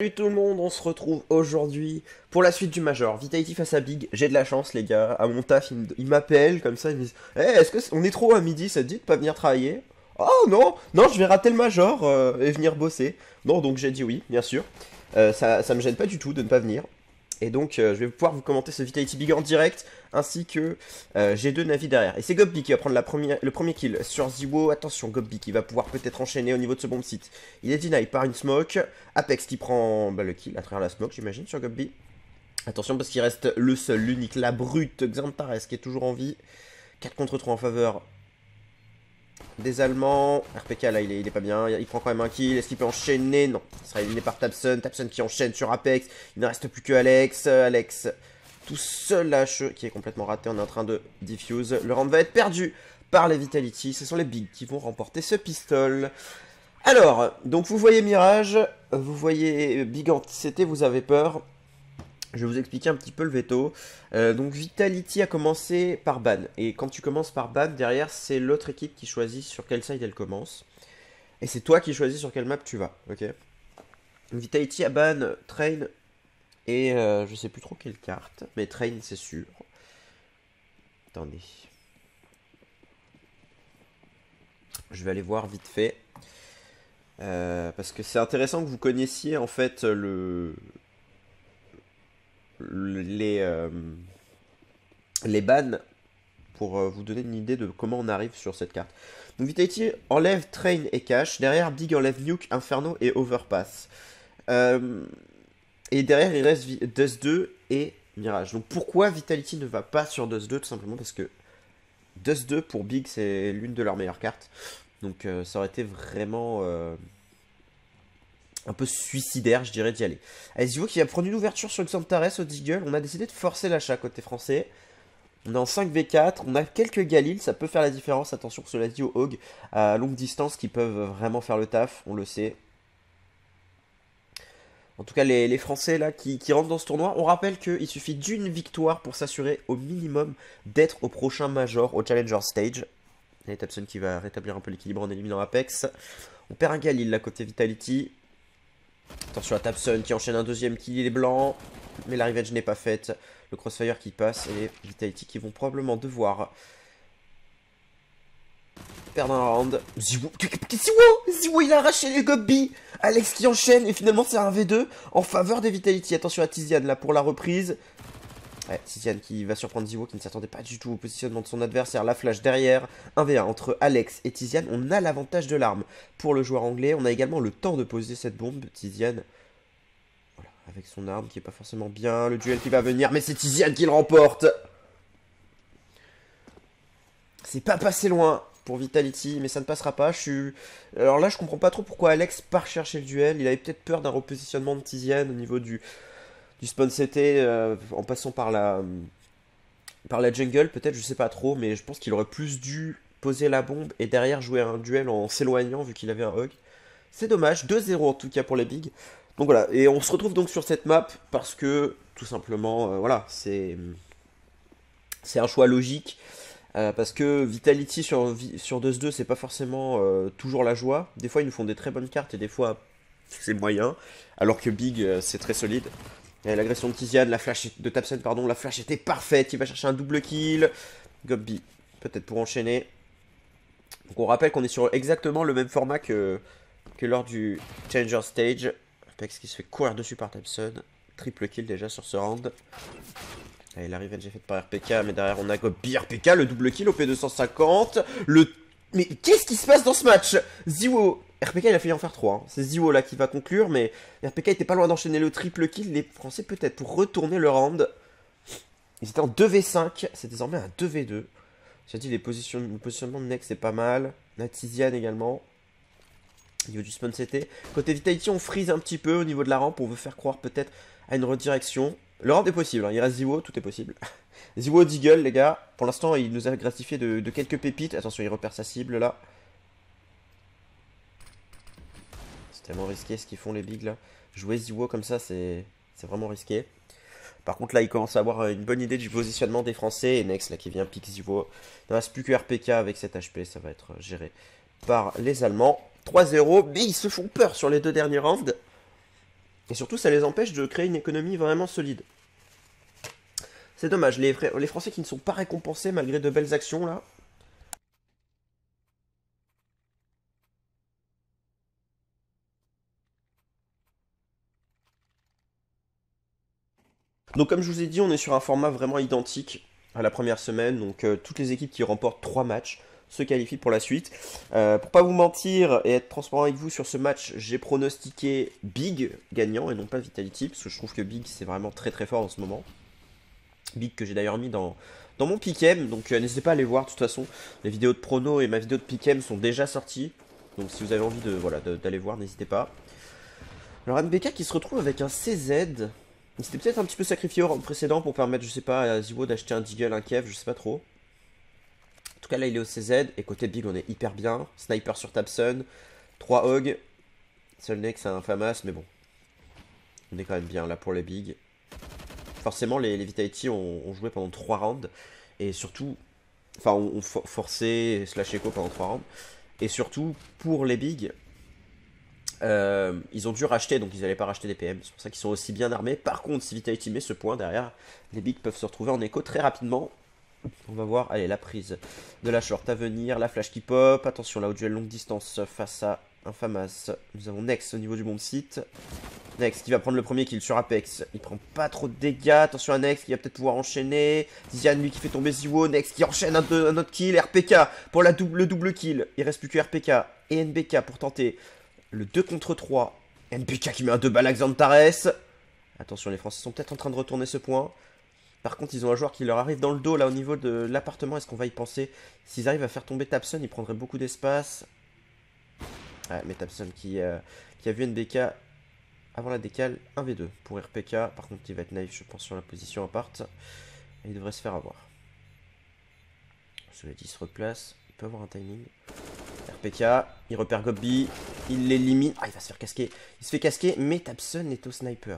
Salut tout le monde, on se retrouve aujourd'hui pour la suite du Major. Vitality face à Big, j'ai de la chance les gars, à mon taf ils m'appellent comme ça, ils me disent est-ce que on est trop à midi, ça te dit de pas venir travailler? Oh non, non je vais rater le Major et venir bosser. Non donc j'ai dit oui, bien sûr. Ça me gêne pas du tout de ne pas venir. Et donc je vais pouvoir vous commenter ce Vitality Big en direct, ainsi que j'ai deux navis derrière. Et c'est Gobbi qui va prendre le premier kill sur Ziwo. Attention, Gobbi qui va pouvoir peut-être enchaîner au niveau de ce bomb site. Il est deny par une smoke. Apex qui prend le kill à travers la smoke, j'imagine, sur Gobbi. Attention parce qu'il reste le seul, l'unique, la brute Xantares qui est toujours en vie. 4 contre 3 en faveur des Allemands. RPK là il est pas bien, il prend quand même un kill. Est-ce qu'il peut enchaîner? Non, il sera éliminé par Tabson. Tabson qui enchaîne sur Apex. Il ne reste plus que Alex. Alex tout seul lâche qui est complètement raté. On est en train de diffuse. Le round va être perdu par les Vitality. Ce sont les Bigs qui vont remporter ce pistol. Alors, donc vous voyez Mirage, vous voyez Big Anti-CT, vous avez peur. Je vais vous expliquer un petit peu le veto. Donc Vitality a commencé par ban. Et quand tu commences par ban, derrière, c'est l'autre équipe qui choisit sur quelle side elle commence. Et c'est toi qui choisis sur quelle map tu vas. Ok. Vitality a ban Train et je sais plus trop quelle carte. Mais Train, c'est sûr. Attendez. Je vais aller voir vite fait. Parce que c'est intéressant que vous connaissiez en fait les bans pour vous donner une idée de comment on arrive sur cette carte. Donc Vitality enlève Train et Cash, derrière Big enlève Nuke, Inferno et Overpass. Et derrière il reste Dust 2 et Mirage. Donc pourquoi Vitality ne va pas sur Dust 2? Tout simplement parce que Dust 2 pour Big c'est l'une de leurs meilleures cartes. Donc ça aurait été vraiment un peu suicidaire, je dirais, d'y aller. Allez, Zivo qui va prendre une ouverture sur Xantares au Deagle. On a décidé de forcer l'achat côté français. On est en 5v4, on a quelques Galil, ça peut faire la différence. Attention, cela dit aux Hog à longue distance qui peuvent vraiment faire le taf, on le sait. En tout cas, les Français là qui rentrent dans ce tournoi, on rappelle qu'il suffit d'une victoire pour s'assurer au minimum d'être au prochain Major, au Challenger Stage. Et Tabson qui va rétablir un peu l'équilibre en éliminant Apex. On perd un Galil là côté Vitality. Attention à Tabson qui enchaîne un deuxième kill, il est blanc. Mais la revenge n'est pas faite. Le crossfire qui passe et les Vitality qui vont probablement devoir perdre un round. Ziwo il a arraché les Gobbi. Alex qui enchaîne et finalement c'est un V2 en faveur des Vitality. Attention à Tiziane là pour la reprise. Ouais, Tiziane qui va surprendre Ziwo qui ne s'attendait pas du tout au positionnement de son adversaire. La flash derrière. 1v1 entre Alex et Tiziane. On a l'avantage de l'arme pour le joueur anglais. On a également le temps de poser cette bombe. Tiziane, voilà, avec son arme qui est pas forcément bien. Le duel qui va venir, mais c'est Tiziane qui le remporte. C'est pas passé loin pour Vitality, mais ça ne passera pas. Alors là, je comprends pas trop pourquoi Alex part chercher le duel. Il avait peut-être peur d'un repositionnement de Tiziane au niveau du spawn CT en passant par la jungle, peut-être, je sais pas trop, mais je pense qu'il aurait plus dû poser la bombe et derrière jouer un duel en s'éloignant vu qu'il avait un hug. C'est dommage, 2-0 en tout cas pour les bigs. Donc voilà, et on se retrouve donc sur cette map parce que tout simplement, voilà, c'est un choix logique. Parce que Vitality sur Dust 2 c'est pas forcément toujours la joie. Des fois ils nous font des très bonnes cartes et des fois c'est moyen. Alors que Big c'est très solide. L'agression de Tiziane, la flash de Tabson, pardon, la flash était parfaite. Il va chercher un double kill. Gobbi, peut-être pour enchaîner. Donc on rappelle qu'on est sur exactement le même format que lors du Challenger Stage. Apex qui se fait courir dessus par Tabson. Triple kill déjà sur ce round. Allez, la revenge est faite par RPK, mais derrière on a Gobbi. RPK, le double kill au P250. Mais qu'est-ce qui se passe dans ce match? Ziwo, RPK il a failli en faire 3. Hein. C'est Ziwo là qui va conclure, mais RPK était pas loin d'enchaîner le triple kill. Les Français peut-être pour retourner le round. Ils étaient en 2v5, c'est désormais un 2v2. J'ai dit le positionnement de Nex c'est pas mal. Tiziane également. Au niveau du spawn CT. Côté Vitality on freeze un petit peu au niveau de la rampe. On veut faire croire peut-être à une redirection. Le round est possible, hein. Il reste Ziwo, tout est possible. Ziwo Deagle les gars. Pour l'instant il nous a gratifié de quelques pépites. Attention il repère sa cible là. C'est tellement risqué ce qu'ils font les bigs là. Jouer Ziwo comme ça c'est vraiment risqué. Par contre là il commence à avoir une bonne idée du positionnement des Français. Et Nex là qui vient pique Ziwo. Il ne reste plus que RPK avec cet HP. Ça va être géré par les Allemands. 3-0. Mais ils se font peur sur les deux derniers rounds. Et surtout, ça les empêche de créer une économie vraiment solide. C'est dommage, les Français qui ne sont pas récompensés malgré de belles actions là. Donc comme je vous ai dit, on est sur un format vraiment identique à la première semaine. Donc toutes les équipes qui remportent 3 matchs se qualifient pour la suite. Pour pas vous mentir et être transparent avec vous sur ce match, j'ai pronostiqué Big gagnant et non pas Vitality, parce que je trouve que Big c'est vraiment très très fort en ce moment. Big que j'ai d'ailleurs mis dans mon pick'em, donc n'hésitez pas à aller voir de toute façon. Les vidéos de prono et ma vidéo de pick'em sont déjà sorties. Donc si vous avez envie d'aller voir, n'hésitez pas. Alors MBK qui se retrouve avec un CZ. Il s'était peut-être un petit peu sacrifié au round précédent pour permettre, je sais pas, à Zivo d'acheter un Deagle, un Kev, je sais pas trop. En tout cas, là, il est au CZ. Et côté Big, on est hyper bien. Sniper sur Tapson. 3 Hog. Seul Nex, c'est un Famas, mais bon. On est quand même bien là pour les Big. Forcément, les Vitality ont joué pendant 3 rounds. Et surtout, enfin, on forcé slash echo pendant 3 rounds. Et surtout, pour les Big, ils ont dû racheter, donc ils n'allaient pas racheter des PM. C'est pour ça qu'ils sont aussi bien armés. Par contre, si Vitality met ce point derrière, les Bigs peuvent se retrouver en écho très rapidement. On va voir, allez, la prise de la short à venir, la flash qui pop. Attention là au duel longue distance face à un Famas. Nous avons Nex au niveau du bon site. Nex qui va prendre le premier kill sur Apex. Il prend pas trop de dégâts. Attention à Nex qui va peut-être pouvoir enchaîner. Tiziane lui qui fait tomber Ziwo. Nex qui enchaîne un autre kill. RPK pour le double kill. Il reste plus que RPK et NBK pour tenter le 2 contre 3. NBK qui met un 2 balles à Xantares. Attention, les Français sont peut-être en train de retourner ce point. Par contre, ils ont un joueur qui leur arrive dans le dos, là, au niveau de l'appartement. Est-ce qu'on va y penser? S'ils arrivent à faire tomber Tapson, ils prendraient beaucoup d'espace. Ouais, mais Tapson qui a vu NBK avant la décale. 1v2 pour RPK. Par contre, il va être naïf, je pense, sur la position apart. Et il devrait se faire avoir. Cela dit, il se replace. Il peut avoir un timing. RPK, il repère Gobby. Il l'élimine. Ah, il va se faire casquer. Il se fait casquer, mais Tapson est au sniper.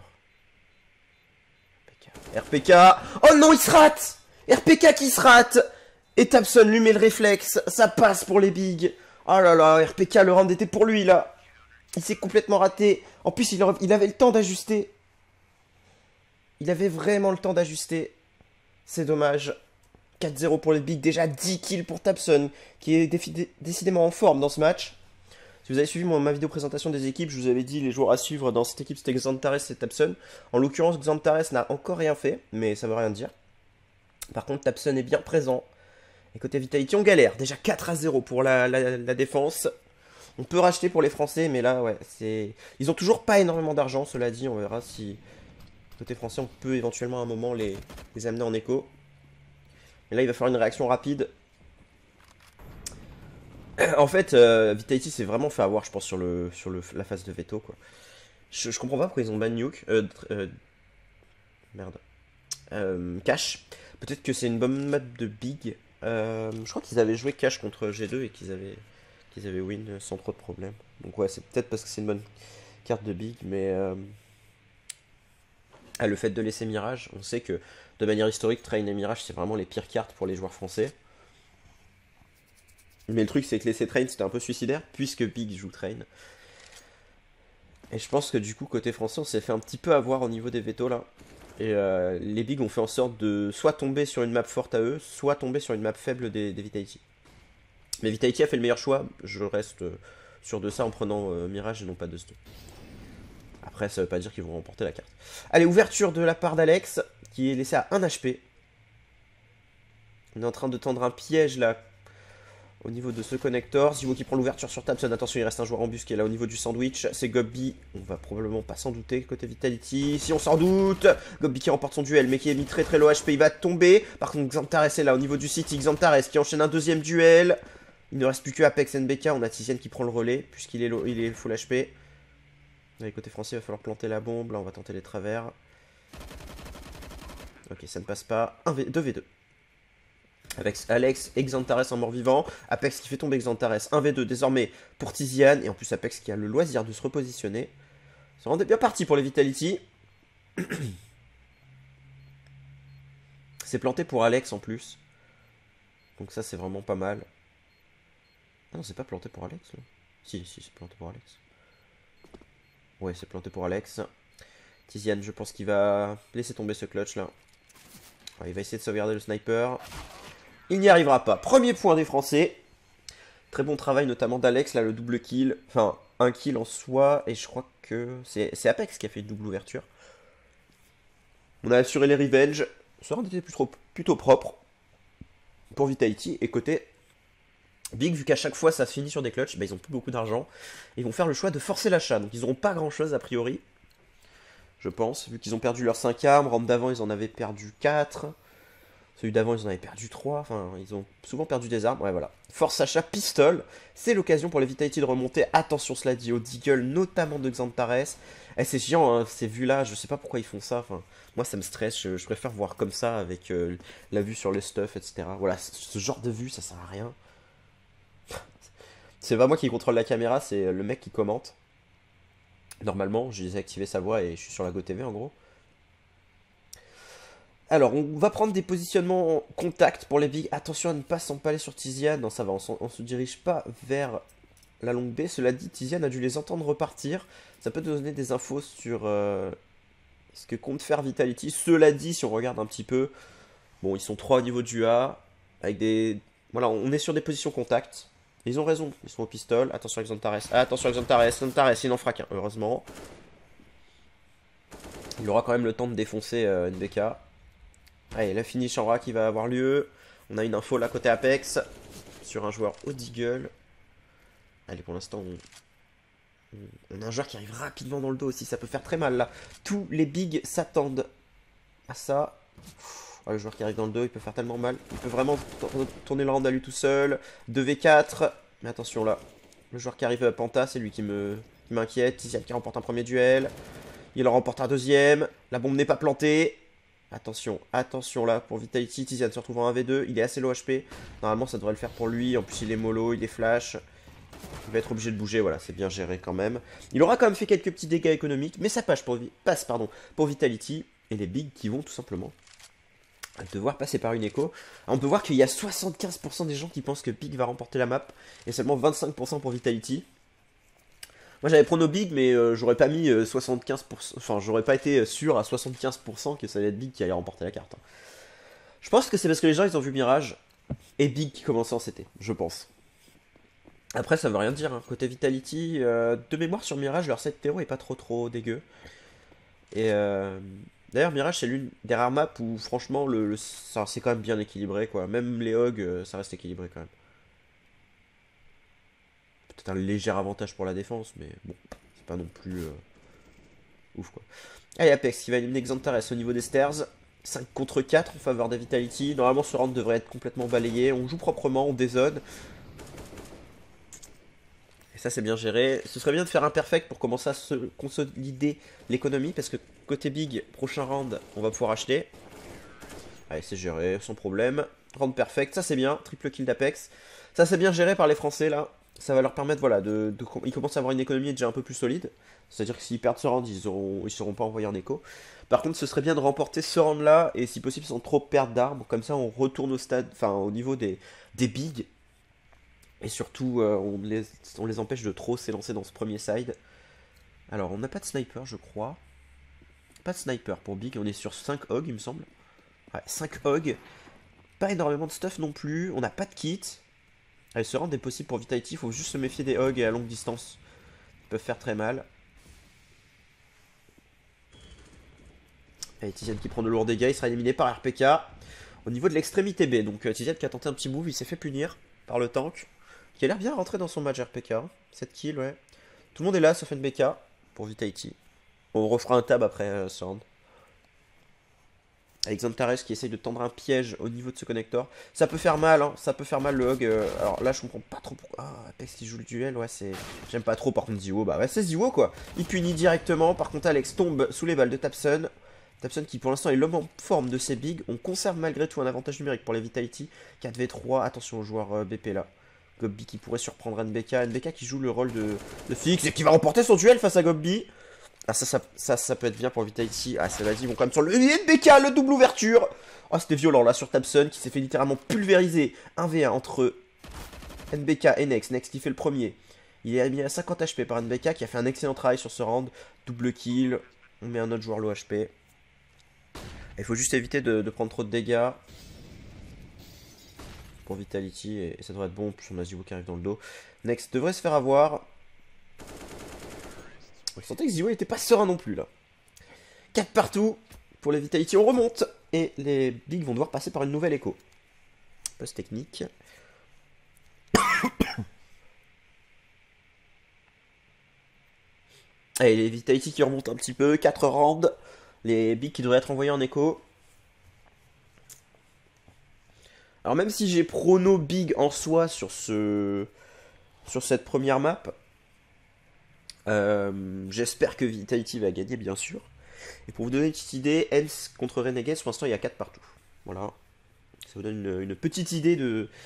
RPK. Oh non, il se rate. RPK qui se rate. Et Tapson lui met le réflexe. Ça passe pour les bigs. Oh là là, RPK, le round était pour lui là. Il s'est complètement raté. En plus, il avait le temps d'ajuster. Il avait vraiment le temps d'ajuster. C'est dommage. 4-0 pour les bigs. Déjà 10 kills pour Tapson, qui est décidément en forme dans ce match. Si vous avez suivi ma vidéo présentation des équipes, je vous avais dit les joueurs à suivre dans cette équipe, c'était Xantares et Tapson. En l'occurrence, Xantares n'a encore rien fait, mais ça veut rien dire. Par contre, Tapson est bien présent. Et côté Vitality, on galère. Déjà 4-0 pour la défense. On peut racheter pour les Français, mais là, ouais, c'est... Ils ont toujours pas énormément d'argent, cela dit. On verra si, côté français, on peut éventuellement à un moment les amener en écho. Et là, il va faire une réaction rapide. En fait, Vitality s'est vraiment fait avoir, je pense, sur la phase de veto, quoi. Je comprends pas pourquoi ils ont ban Nuke. Merde. Cash. Peut-être que c'est une bonne map de Big. Je crois qu'ils avaient joué Cash contre G2 et qu'ils avaient win sans trop de problèmes. Donc ouais, c'est peut-être parce que c'est une bonne carte de Big, mais le fait de laisser Mirage, on sait que de manière historique, Train et Mirage, c'est vraiment les pires cartes pour les joueurs français. Mais le truc, c'est que laisser Train, c'était un peu suicidaire, puisque Big joue Train. Et je pense que du coup, côté français, on s'est fait un petit peu avoir au niveau des vétos là. Et les Bigs ont fait en sorte de soit tomber sur une map forte à eux, soit tomber sur une map faible des Vitality. Mais Vitality a fait le meilleur choix, je reste sûr de ça en prenant Mirage et non pas Dust. Après, ça veut pas dire qu'ils vont remporter la carte. Allez, ouverture de la part d'Alex, qui est laissé à 1 HP. On est en train de tendre un piège là, au niveau de ce connector. Zivo qui prend l'ouverture sur Tapson. Attention, il reste un joueur embusqué là au niveau du sandwich. C'est Gobby. On va probablement pas s'en douter côté Vitality. Si on s'en doute. Gobby qui remporte son duel, mais qui est mis très très low HP. Il va tomber. Par contre, Xantares est là au niveau du City. Xantares qui enchaîne un deuxième duel. Il ne reste plus que Apex NBK. On a Tiziane qui prend le relais, puisqu'il est, il est full HP. Allez, côté français, il va falloir planter la bombe. Là, on va tenter les travers. Ok, ça ne passe pas. 2v2. Avec Alex et Xantares en mort-vivant. Apex qui fait tomber Xantares. 1v2 désormais pour Tiziane. Et en plus Apex qui a le loisir de se repositionner. Ça rendait bien parti pour les Vitality. C'est planté pour Alex en plus. Donc ça c'est vraiment pas mal. Ah non, c'est pas planté pour Alex là. Si, c'est planté pour Alex. Ouais, c'est planté pour Alex. Tiziane, je pense qu'il va laisser tomber ce clutch là. Ouais, il va essayer de sauvegarder le sniper. Il n'y arrivera pas. Premier point des Français. Très bon travail notamment d'Alex, là, le double kill. Enfin, un kill en soi, et je crois que c'est Apex qui a fait une double ouverture. On a assuré les revenge. Ce round était plutôt propre pour Vitality. Et côté Big, vu qu'à chaque fois ça se finit sur des clutches, bah, ils ont plus beaucoup d'argent. Ils vont faire le choix de forcer l'achat. Donc ils n'auront pas grand chose a priori. Je pense, vu qu'ils ont perdu leurs 5 armes. Round d'avant, ils en avaient perdu 4. Celui d'avant, ils en avaient perdu 3. Enfin, ils ont souvent perdu des armes. Ouais, voilà. Force achat pistol. C'est l'occasion pour les Vitality de remonter. Attention, cela dit, au Deagle, notamment de Xantares. Eh, c'est chiant, hein, ces vues-là. Je sais pas pourquoi ils font ça. Enfin, moi, ça me stresse. Je préfère voir comme ça, avec la vue sur les stuff, etc. Voilà, ce genre de vue, ça sert à rien. C'est pas moi qui contrôle la caméra, c'est le mec qui commente. Normalement, j'ai désactivé sa voix et je suis sur la GoTV en gros. Alors, on va prendre des positionnements en contact pour les bigs. Attention à ne pas s'empaler sur Tiziane. Non, ça va, on se dirige pas vers la longue B. Cela dit, Tiziane a dû les entendre repartir. Ça peut nous donner des infos sur ce que compte faire Vitality. Cela dit, si on regarde un petit peu, bon, ils sont 3 au niveau du A. Avec des... Voilà, on est sur des positions contact. Ils ont raison, ils sont au pistol. Attention à Xantares. Ah, attention à Xantares. Xantares, il en fera qu'un, heureusement. Il aura quand même le temps de défoncer NBK. Allez, la finish en rack qui va avoir lieu. On a une info là côté Apex. Sur un joueur au Deagle. Allez, pour l'instant, on a un joueur qui arrive rapidement dans le dos aussi. Ça peut faire très mal là. Tous les bigs s'attendent à ça. Oh, le joueur qui arrive dans le dos, il peut faire tellement mal. Il peut vraiment tourner le round à lui tout seul. 2v4. Mais attention là. Le joueur qui arrive à Panta, c'est lui qui m'inquiète. Tiziane qui remporte un premier duel. Il en remporte un deuxième. La bombe n'est pas plantée. Attention, attention là pour Vitality. Tiziane se retrouve en 1v2. Il est assez low HP. Normalement, ça devrait le faire pour lui. En plus, il est mollo, il est flash. Il va être obligé de bouger. Voilà, c'est bien géré quand même. Il aura quand même fait quelques petits dégâts économiques. Mais ça passe pour Vitality. Et les bigs qui vont tout simplement devoir passer par une écho. On peut voir qu'il y a 75% des gens qui pensent que Big va remporter la map. Et seulement 25% pour Vitality. Moi j'avais prono Big, mais j'aurais pas mis 75%. Enfin, j'aurais pas été sûr à 75% que ça allait être Big qui allait remporter la carte. Je pense que c'est parce que les gens ils ont vu Mirage et Big qui commençait en CT, je pense. Après, ça veut rien dire. Hein. Côté Vitality, de mémoire sur Mirage, leur set terreau est pas trop dégueu. Et d'ailleurs, Mirage c'est l'une des rares maps où franchement c'est quand même bien équilibré quoi. Même les hogs, ça reste équilibré quand même. Peut-être un léger avantage pour la défense, mais bon, c'est pas non plus ouf quoi. Allez, Apex qui va éliminer Xantares au niveau des stairs. 5 contre 4 en faveur des Vitality. Normalement, ce round devrait être complètement balayé. On joue proprement, on dézone. Et ça, c'est bien géré. Ce serait bien de faire un perfect pour commencer à se consolider l'économie. Parce que côté big, prochain round, on va pouvoir acheter. Allez, c'est géré, sans problème. Round perfect, ça c'est bien. Triple kill d'Apex. Ça, c'est bien géré par les Français là. Ça va leur permettre, voilà, ils commencent à avoir une économie déjà un peu plus solide. C'est-à-dire que s'ils perdent ce round, ils seront pas envoyés en écho. Par contre, ce serait bien de remporter ce round-là, et si possible, sans trop perdre d'armes. Comme ça, on retourne au stade, enfin, au niveau des bigs. Et surtout, on les empêche de trop s'élancer dans ce premier side. Alors, on n'a pas de sniper, je crois. Pas de sniper pour big, on est sur 5 hogs, il me semble. Ouais, 5 hogs. Pas énormément de stuff non plus, on n'a pas de kit. Allez, ce round est possible pour Vitality, il faut juste se méfier des hogs et à longue distance. Ils peuvent faire très mal. Allez, Tiziane qui prend de lourds dégâts, il sera éliminé par RPK. Au niveau de l'extrémité B, donc Tiziane qui a tenté un petit move, il s'est fait punir par le tank. Qui a l'air bien rentré dans son match RPK. 7 kills, ouais. Tout le monde est là, sauf NBK pour Vitality. On refera un tab après ce round. Avec Xantares qui essaye de tendre un piège au niveau de ce connecteur. Ça peut faire mal, hein. Ça peut faire mal le hog. Alors là, je comprends pas trop pourquoi. Ah, Apex qui joue le duel, ouais, c'est. J'aime pas trop par contre Ziwo. Bah ouais, c'est Ziwo quoi. Il punit directement. Par contre, Alex tombe sous les balles de Tapson. Tapson qui pour l'instant est l'homme en forme de ses bigs. On conserve malgré tout un avantage numérique pour les Vitality. 4v3. Attention au joueur BP là. Gobbi qui pourrait surprendre NBK. NBK qui joue le rôle de fixe et qui va remporter son duel face à Gobbi. Ah ça peut être bien pour Vitality. Ah ça va, ils vont quand même sur le NBK, le double ouverture. Oh c'était violent là sur Tapson qui s'est fait littéralement pulvériser. 1v1 entre NBK et Nex. Nex qui fait le premier. Il est mis à 50 HP par NBK qui a fait un excellent travail sur ce round. Double kill. On met un autre joueur low HP. Il faut juste éviter de prendre trop de dégâts pour Vitality et ça devrait être bon. En plus on a Zivo qui arrive dans le dos. Next devrait se faire avoir. Je sentais que Zivo n'était pas serein non plus là. 4 partout pour les Vitality. On remonte et les Bigs vont devoir passer par une nouvelle écho. Post technique. Allez, les Vitality qui remontent un petit peu. 4 rounds. Les Bigs qui devraient être envoyés en écho. Alors même si j'ai prono Big en soi sur cette première map, j'espère que Vitality va gagner bien sûr. Et pour vous donner une petite idée, Hens contre Renegades, pour l'instant il y a 4 partout. Voilà. Ça vous donne une petite idée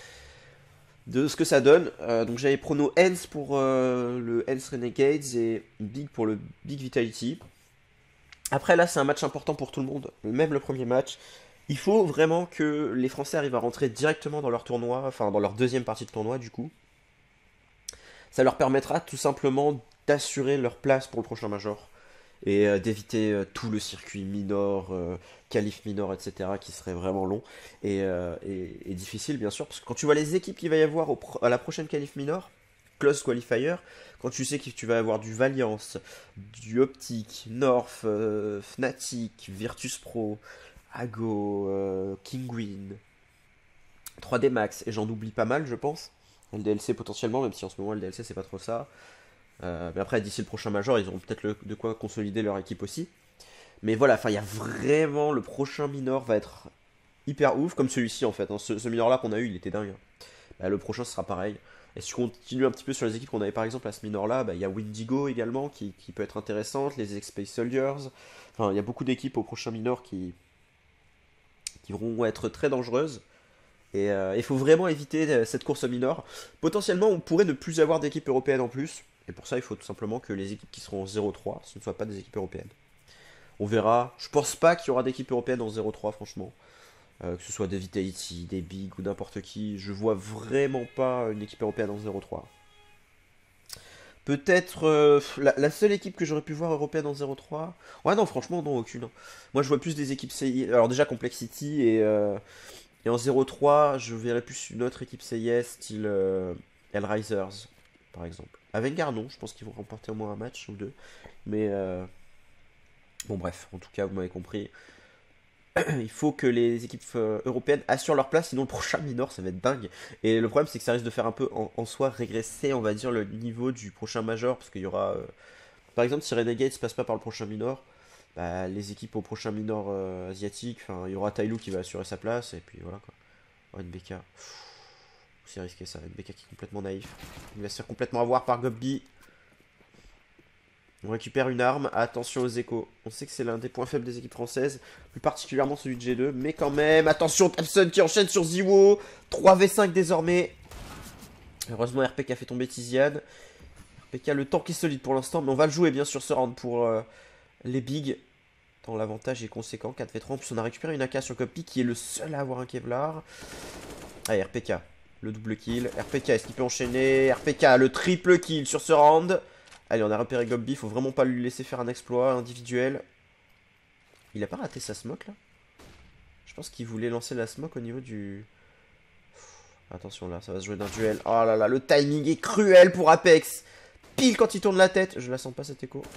de ce que ça donne. Donc j'avais prono Hens pour le Hens Renegades et Big pour le Big Vitality. Après là c'est un match important pour tout le monde, même le premier match. Il faut vraiment que les Français arrivent à rentrer directement dans leur tournoi, enfin dans leur deuxième partie de tournoi du coup. Ça leur permettra tout simplement d'assurer leur place pour le prochain Major et d'éviter tout le circuit minor, qualif minor, etc. qui serait vraiment long et difficile bien sûr. Parce que quand tu vois les équipes qu'il va y avoir à la prochaine qualif minor, Close Qualifier, quand tu sais que tu vas avoir du Valiance, du Optic, North, Fnatic, Virtus Pro, Ago, Kinguin, 3D Max, et j'en oublie pas mal je pense. LDLC potentiellement, même si en ce moment LDLC c'est pas trop ça. Mais après d'ici le prochain Major, ils auront peut-être de quoi consolider leur équipe aussi. Mais voilà, enfin il y a vraiment, le prochain minor va être hyper ouf, comme celui-ci en fait. Hein. Ce minor là qu'on a eu, il était dingue. Bah, le prochain sera pareil. Et si tu continues un petit peu sur les équipes qu'on avait par exemple à ce minor là, bah, il y a Windigo également qui peut être intéressante, les X-Space Soldiers. Enfin, il y a beaucoup d'équipes au prochain minor qui vont être très dangereuses. Et il faut vraiment éviter cette course minor. Potentiellement, on pourrait ne plus avoir d'équipe européenne en plus. Et pour ça, il faut tout simplement que les équipes qui seront en 0-3, ce ne soient pas des équipes européennes. On verra. Je pense pas qu'il y aura d'équipe européenne en 0-3, franchement. Que ce soit des Vitality, des Big ou n'importe qui. Je vois vraiment pas une équipe européenne en 0-3. Peut-être la seule équipe que j'aurais pu voir européenne en 0-3. Ouais, non, franchement, non, aucune. Hein. Moi, je vois plus des équipes CI. Alors, déjà, Complexity et en 0-3, je verrais plus une autre équipe CIS, style Hellraisers, par exemple. Avec Garnon, je pense qu'ils vont remporter au moins un match ou deux. Mais bon, bref, en tout cas, vous m'avez compris. Il faut que les équipes européennes assurent leur place, sinon le prochain minor, ça va être dingue. Et le problème, c'est que ça risque de faire un peu en soi régresser, on va dire, le niveau du prochain major, parce qu'il y aura. Par exemple, si Renegades passe pas par le prochain minor, bah, les équipes au prochain minor asiatique, enfin, il y aura Tailou qui va assurer sa place, et puis voilà quoi. Oh, NBK. C'est risqué ça, NBK qui est complètement naïf. Il va se faire complètement avoir par Gobbi. On récupère une arme, attention aux échos. On sait que c'est l'un des points faibles des équipes françaises, plus particulièrement celui de G2, mais quand même, attention, Thompson qui enchaîne sur Ziwo. 3v5 désormais. Heureusement, RPK a fait tomber Tiziane. RPK, le tank est solide pour l'instant, mais on va le jouer bien sûr ce round pour les bigs. Tant l'avantage est conséquent, 4v3. En plus, on a récupéré une AK sur Gobbi qui est le seul à avoir un Kevlar. Allez, RPK, le double kill. RPK, est-ce qu'il peut enchaîner? RPK, le triple kill sur ce round. Allez, on a repéré Gobbi, faut vraiment pas lui laisser faire un exploit individuel. Il a pas raté sa smoke là? Je pense qu'il voulait lancer la smoke au niveau du... Attention là, ça va se jouer d'un duel. Oh là là, le timing est cruel pour Apex. Pile quand il tourne la tête. Je la sens pas cette écho.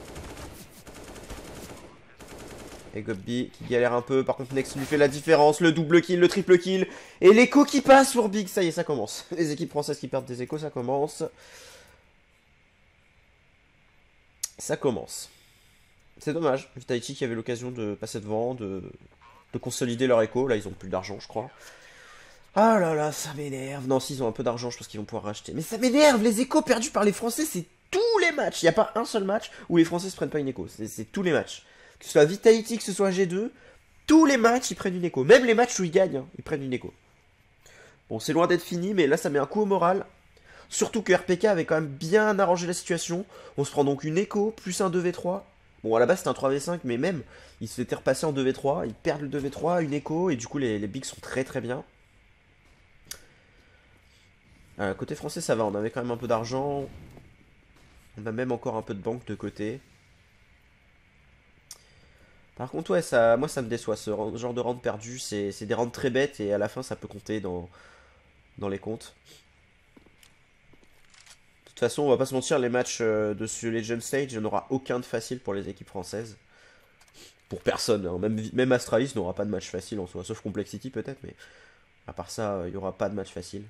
Et Gobbi qui galère un peu. Par contre, Nex lui fait la différence. Le double kill, le triple kill. Et l'écho qui passe pour Big. Ça y est, ça commence. Les équipes françaises qui perdent des échos, ça commence. Ça commence. C'est dommage. Vitality qui avait l'occasion de passer devant, de consolider leur écho. Là, ils ont plus d'argent, je crois. Ah là là, ça m'énerve. Non, s'ils ont un peu d'argent, je pense qu'ils vont pouvoir racheter. Mais ça m'énerve, les échos perdus par les Français, c'est tous les matchs. Il n'y a pas un seul match où les Français se prennent pas une écho. C'est tous les matchs. Que ce soit Vitality, que ce soit G2, tous les matchs, ils prennent une écho. Même les matchs où ils gagnent, hein, ils prennent une écho. Bon, c'est loin d'être fini, mais là, ça met un coup au moral. Surtout que RPK avait quand même bien arrangé la situation. On se prend donc une écho, plus un 2v3. Bon, à la base, c'était un 3v5, mais même, ils s'étaient repassés en 2v3. Ils perdent le 2v3, une écho, et du coup, les bigs sont très très bien. Côté français, ça va. On avait quand même un peu d'argent. On a même encore un peu de banque de côté. Par contre, ouais, ça, moi ça me déçoit. Genre de round perdu, c'est des rounds très bêtes et à la fin ça peut compter dans les comptes. De toute façon, on va pas se mentir, les matchs de ce Legend Stage, il n'y en aura aucun de facile pour les équipes françaises. Pour personne, hein. Même Astralis n'aura pas de match facile en soi, sauf Complexity peut-être, mais à part ça, il n'y aura pas de match facile.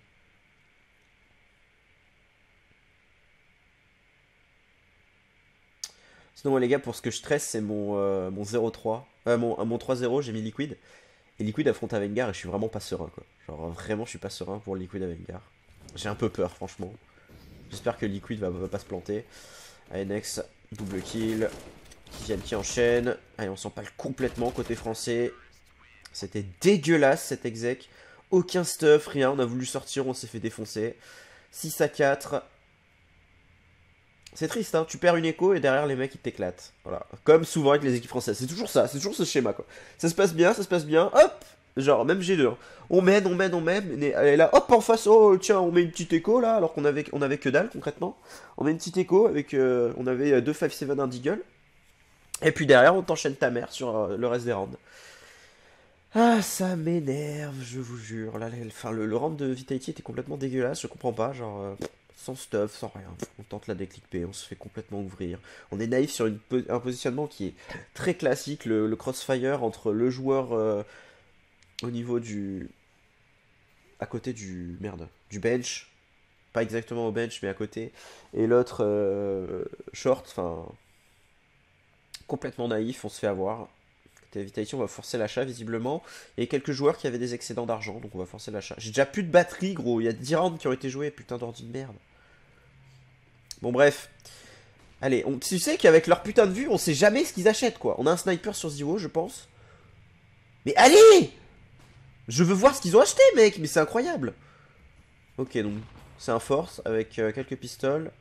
Sinon, les gars, pour ce que je stresse, c'est mon 0-3. Mon 3-0, j'ai mis Liquid. Et Liquid affronte Avengar et je suis vraiment pas serein, quoi. Genre, vraiment, je suis pas serein pour Liquid Avengar. J'ai un peu peur, franchement. J'espère que Liquid va pas se planter. Allez, next, double kill. Tiziane qui enchaîne. Allez, on s'empale complètement côté français. C'était dégueulasse cet exec. Aucun stuff, rien. On a voulu sortir, on s'est fait défoncer. 6-4. C'est triste, hein. Tu perds une écho et derrière les mecs ils t'éclatent. Voilà. Comme souvent avec les équipes françaises. C'est toujours ça, c'est toujours ce schéma, quoi. Ça se passe bien, hop. Genre, même G2, hein. On mène, et là, hop, en face, oh, tiens, on met une petite écho, là, alors on avait que dalle, concrètement. On met une petite écho, avec, on avait 2 5-7, un Deagle. Et puis derrière, on t'enchaîne ta mère sur le reste des rounds. Ah, ça m'énerve, je vous jure. Là, enfin, le round de Vitality était complètement dégueulasse, je comprends pas, genre... sans stuff, sans rien. On tente la déclic P, on se fait complètement ouvrir. On est naïf sur un positionnement qui est très classique, le crossfire entre le joueur au niveau du... à côté du... merde, du bench. Pas exactement au bench, mais à côté. Et l'autre short, enfin... complètement naïf, on se fait avoir. Côté Vitality, on va forcer l'achat visiblement. Et quelques joueurs qui avaient des excédents d'argent, donc on va forcer l'achat. J'ai déjà plus de batterie, gros. Il y a 10 rounds qui ont été joués, putain d'ordi de merde. Bon, bref. Allez, tu sais qu'avec leur putain de vue, on sait jamais ce qu'ils achètent, quoi. On a un sniper sur Zio, je pense. Mais allez! Je veux voir ce qu'ils ont acheté, mec. Mais c'est incroyable. Ok, donc, c'est un force avec quelques pistoles.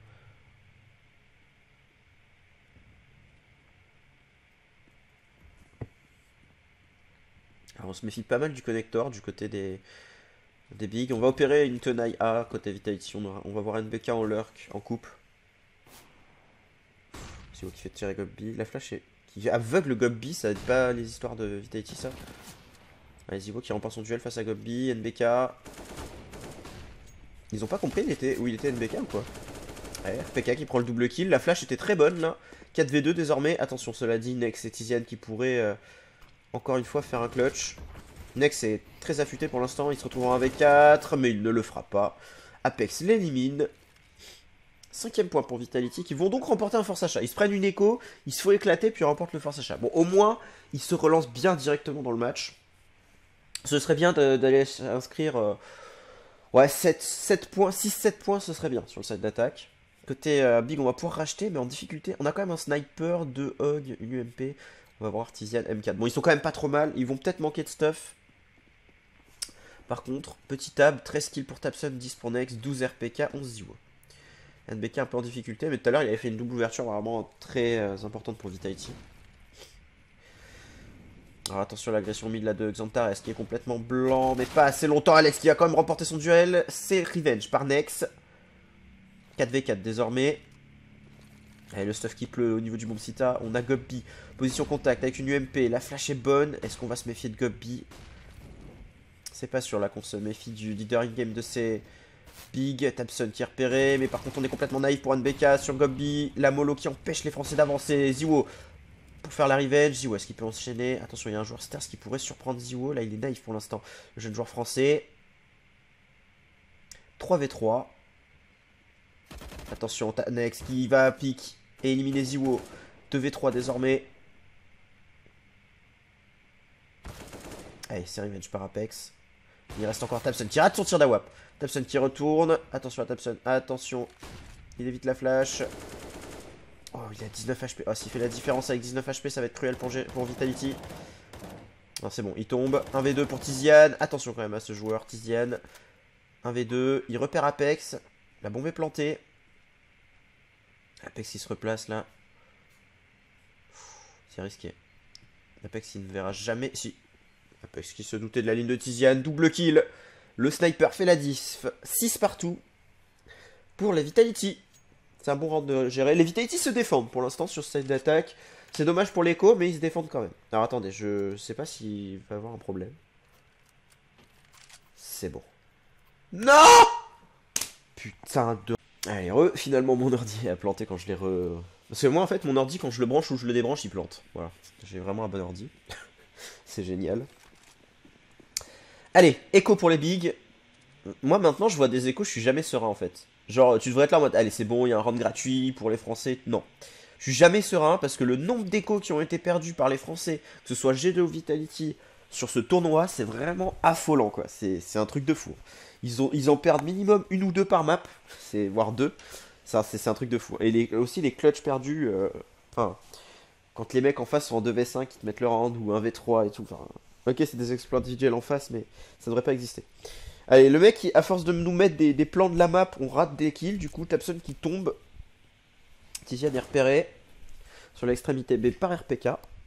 Alors, on se méfie pas mal du connector, du côté des bigs. On va opérer une tenaille A, côté Vitality. On va voir NBK en lurk, en couple. C'est qui fait tirer Gobby. La flash est... qui aveugle Gobby, ça dit pas les histoires de Vitality, ça. Allez, Zivo qui remporte son duel face à Gobby, NBK. Ils ont pas compris où il était NBK ou quoi? Ouais, RPK qui prend le double kill. La flash était très bonne là. 4v2 désormais. Attention, cela dit, Nex et Tiziane qui pourraient encore une fois faire un clutch. Nex est très affûté pour l'instant. Il se retrouve en 1v4, mais il ne le fera pas. Apex l'élimine. 5ème point pour Vitality qui vont donc remporter un force achat. Ils se prennent une écho, ils se font éclater puis ils remportent le force achat. Bon, au moins, ils se relancent bien directement dans le match. Ce serait bien d'aller inscrire ouais, 7 points, 6-7 points, ce serait bien sur le site d'attaque. Côté Big, on va pouvoir racheter, mais en difficulté. On a quand même un sniper, 2 Hog, une UMP. On va voir Tiziane, M4. Bon, ils sont quand même pas trop mal. Ils vont peut-être manquer de stuff. Par contre, petit tab, 13 kills pour Tapson, 10 pour Nex, 12 RPK, 11 Ziwo. NBK un peu en difficulté, mais tout à l'heure il avait fait une double ouverture vraiment très importante pour Vitality. Alors attention à l'agression mid là de Xantares qui est complètement blanc, mais pas assez longtemps. Alex qui a quand même remporté son duel. C'est Revenge par Nex. 4v4 désormais. Allez, le stuff qui pleut au niveau du Bombsita. On a Gobby. Position contact avec une UMP. La flash est bonne. Est-ce qu'on va se méfier de Gobby? C'est pas sûr là qu'on se méfie du leader in-game de ces Big. Tapson qui est repéré. Mais par contre on est complètement naïf pour NBK sur Gobby. La mollo qui empêche les Français d'avancer. Ziwo pour faire la revenge. Ziwo, est-ce qu'il peut enchaîner? Attention, il y a un joueur Stars qui pourrait surprendre Ziwo. Là, il est naïf pour l'instant. Le jeune joueur français. 3v3. Attention, Nex qui va à pique et éliminer Ziwo. 2v3 désormais. Allez, c'est revenge par Apex. Il reste encore Tapson qui rate son tir d'AWAP. Tapson qui retourne. Attention à Tapson. Attention. Il évite la flash. Oh, il a 19 HP. Oh, s'il fait la différence avec 19 HP, ça va être cruel pour Vitality. Non, c'est bon, il tombe. 1v2 pour Tiziane. Attention quand même à ce joueur, Tiziane. 1v2. Il repère Apex. La bombe est plantée. Apex, il se replace là. C'est risqué. Apex, il ne verra jamais. Si. Apex qui se doutait de la ligne de Tiziane. Double kill. Le sniper fait la diff. 6 partout. Pour les Vitality. C'est un bon round de gérer. Les Vitality se défendent pour l'instant sur ce side d'attaque. C'est dommage pour l'écho, mais ils se défendent quand même. Alors attendez, je sais pas s'il va y avoir un problème. C'est bon. Non! Putain de... Allez, finalement mon ordi a planté quand je l'ai Parce que moi en fait, mon ordi quand je le branche ou je le débranche, il plante. Voilà, j'ai vraiment un bon ordi. C'est génial. Allez, écho pour les bigs. Moi maintenant, je vois des échos, je suis jamais serein en fait. Genre, tu devrais être là en mode, allez, c'est bon, il y a un round gratuit pour les Français. Non. Je suis jamais serein parce que le nombre d'échos qui ont été perdus par les Français, que ce soit G2 ou Vitality, sur ce tournoi, c'est vraiment affolant quoi. C'est un truc de fou. Ils en perdent minimum une ou deux par map, voire deux. C'est un truc de fou. Et aussi les clutches perdus, enfin, quand les mecs en face sont en 2v5, ils te mettent leur round ou un v3 et tout. Enfin, ok, c'est des exploits individuels en face, mais ça devrait pas exister. Allez, le mec, à force de nous mettre des plans de la map, on rate des kills. Du coup, Tapson qui tombe. Tiziane est repéré sur l'extrémité B par RPK.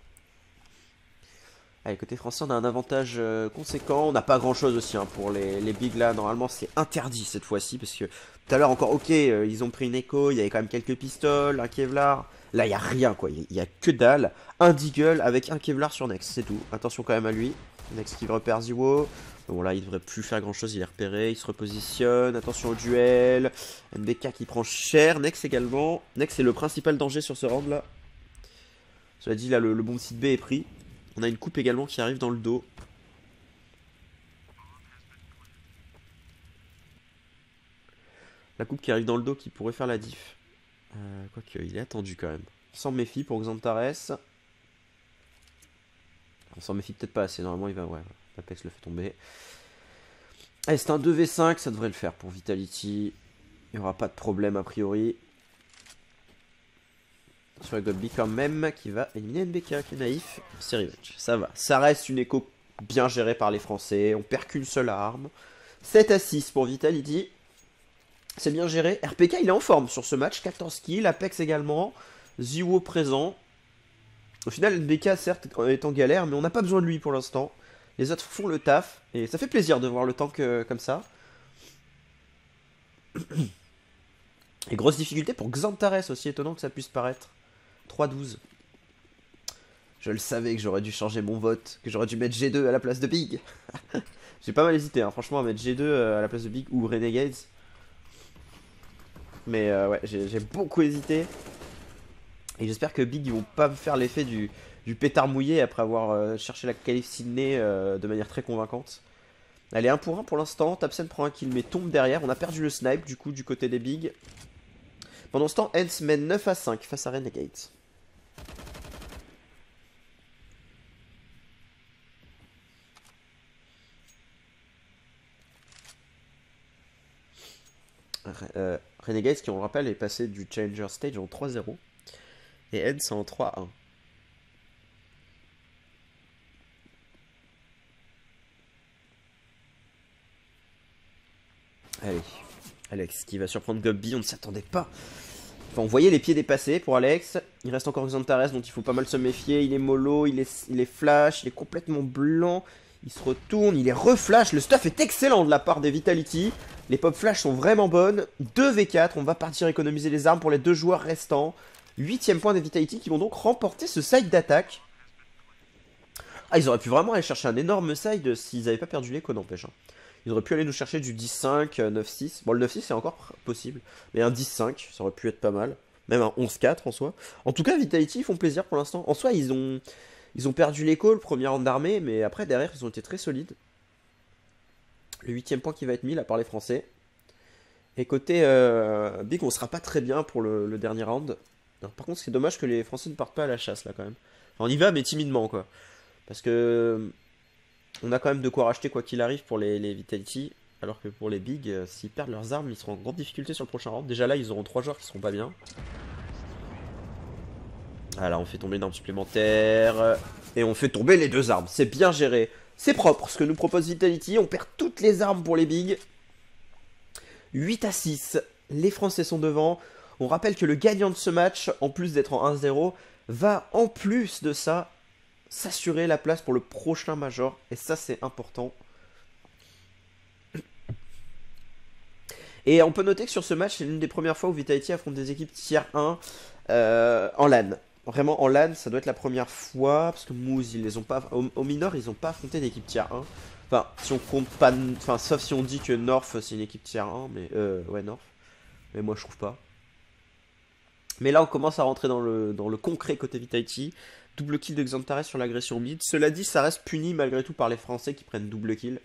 Allez, côté français, on a un avantage conséquent. On n'a pas grand chose aussi hein, pour les bigs là. Normalement, c'est interdit cette fois-ci. Parce que tout à l'heure, encore, ok, ils ont pris une écho. Il y avait quand même quelques pistoles, un Kevlar. Là, il n'y a rien quoi. Il n'y a que dalle. Un Deagle avec un Kevlar sur Nex. C'est tout. Attention quand même à lui. Nex qui repère Ziwo. Bon là il devrait plus faire grand chose, il est repéré, il se repositionne, attention au duel, NBK qui prend cher, Nex également, Nex c'est le principal danger sur ce round là. Cela dit là le bon site B est pris, on a une coupe également qui arrive dans le dos. La coupe qui arrive dans le dos qui pourrait faire la diff, quoique il est attendu quand même. On s'en méfie pour Xantares. On s'en méfie peut-être pas assez, normalement il va, ouais, Apex le fait tomber. Allez, c'est un 2v5, ça devrait le faire pour Vitality. Il n'y aura pas de problème a priori. Sur le Gobby quand même, qui va éliminer NBK, qui est naïf. C'est revenge, ça va. Ça reste une écho bien gérée par les Français. On perd qu'une seule arme. 7 à 6 pour Vitality. C'est bien géré. RPK il est en forme sur ce match, 14 kills. Apex également. Ziwo présent. Au final, NBK certes est en galère, mais on n'a pas besoin de lui pour l'instant. Les autres font le taf, et ça fait plaisir de voir le tank comme ça. Et grosse difficulté pour Xantares, aussi étonnant que ça puisse paraître. 3-12. Je le savais que j'aurais dû changer mon vote, que j'aurais dû mettre G2 à la place de Big. J'ai pas mal hésité, hein, franchement, à mettre G2 à la place de Big ou Renegades. Mais ouais, j'ai beaucoup hésité. Et j'espère que Big, ils vont pas me faire l'effet du pétard mouillé après avoir cherché la qualif Sydney de manière très convaincante. Elle est 1 pour l'instant. Tapsen prend un kill mais tombe derrière. On a perdu le snipe du coup du côté des bigs. Pendant ce temps, Hens mène 9 à 5 face à Renegade. Renegade qui on le rappelle est passé du Challenger Stage en 3-0. Et Hens en 3-1. Allez, Alex qui va surprendre Gobby, on ne s'attendait pas. Enfin, on voyait les pieds dépassés pour Alex. Il reste encore Xantares dont il faut pas mal se méfier. Il est mollo, il est flash, il est complètement blanc. Il se retourne, il est reflash. Le stuff est excellent de la part des Vitality. Les pop flash sont vraiment bonnes. 2v4, on va partir économiser les armes pour les 2 joueurs restants. 8ème point des Vitality qui vont donc remporter ce side d'attaque. Ah, ils auraient pu vraiment aller chercher un énorme side s'ils n'avaient pas perdu l'écho, n'empêche. Hein. Ils auraient pu aller nous chercher du 10-5, 9-6. Bon, le 9-6 c'est encore possible. Mais un 10-5, ça aurait pu être pas mal. Même un 11-4 en soi. En tout cas, Vitality, ils font plaisir pour l'instant. En soi, ils ont perdu l'écho, le premier round d'armée. Mais après, derrière, ils ont été très solides. Le 8ème point qui va être mis là par les Français. Et côté Big, on sera pas très bien pour le dernier round. Alors, par contre, c'est dommage que les Français ne partent pas à la chasse là quand même. Enfin, on y va, mais timidement quoi. Parce que on a quand même de quoi racheter quoi qu'il arrive pour les Vitality. Alors que pour les Big, s'ils perdent leurs armes, ils seront en grande difficulté sur le prochain round. Déjà là, ils auront 3 joueurs qui seront pas bien. Voilà, on fait tomber une arme supplémentaire. Et on fait tomber les 2 armes. C'est bien géré. C'est propre ce que nous propose Vitality. On perd toutes les armes pour les Big. 8 à 6. Les Français sont devant. On rappelle que le gagnant de ce match, en plus d'être en 1-0, va en plus de ça s'assurer la place pour le prochain Major. Et ça, c'est important. Et on peut noter que sur ce match, c'est l'une des premières fois où Vitality affronte des équipes tier 1 en LAN. vraiment en LAN, ça doit être la première fois, parce que Moose, ils les ont pas, au minor, ils ont pas affronté d'équipe tier 1. Enfin, si on compte pas, enfin, sauf si on dit que North c'est une équipe tier 1, mais ouais, North. Mais moi, je trouve pas. Mais là, on commence à rentrer dans le concret côté Vitality. Double kill de Xantares sur l'agression mid. Cela dit, ça reste puni malgré tout par les Français qui prennent double kill.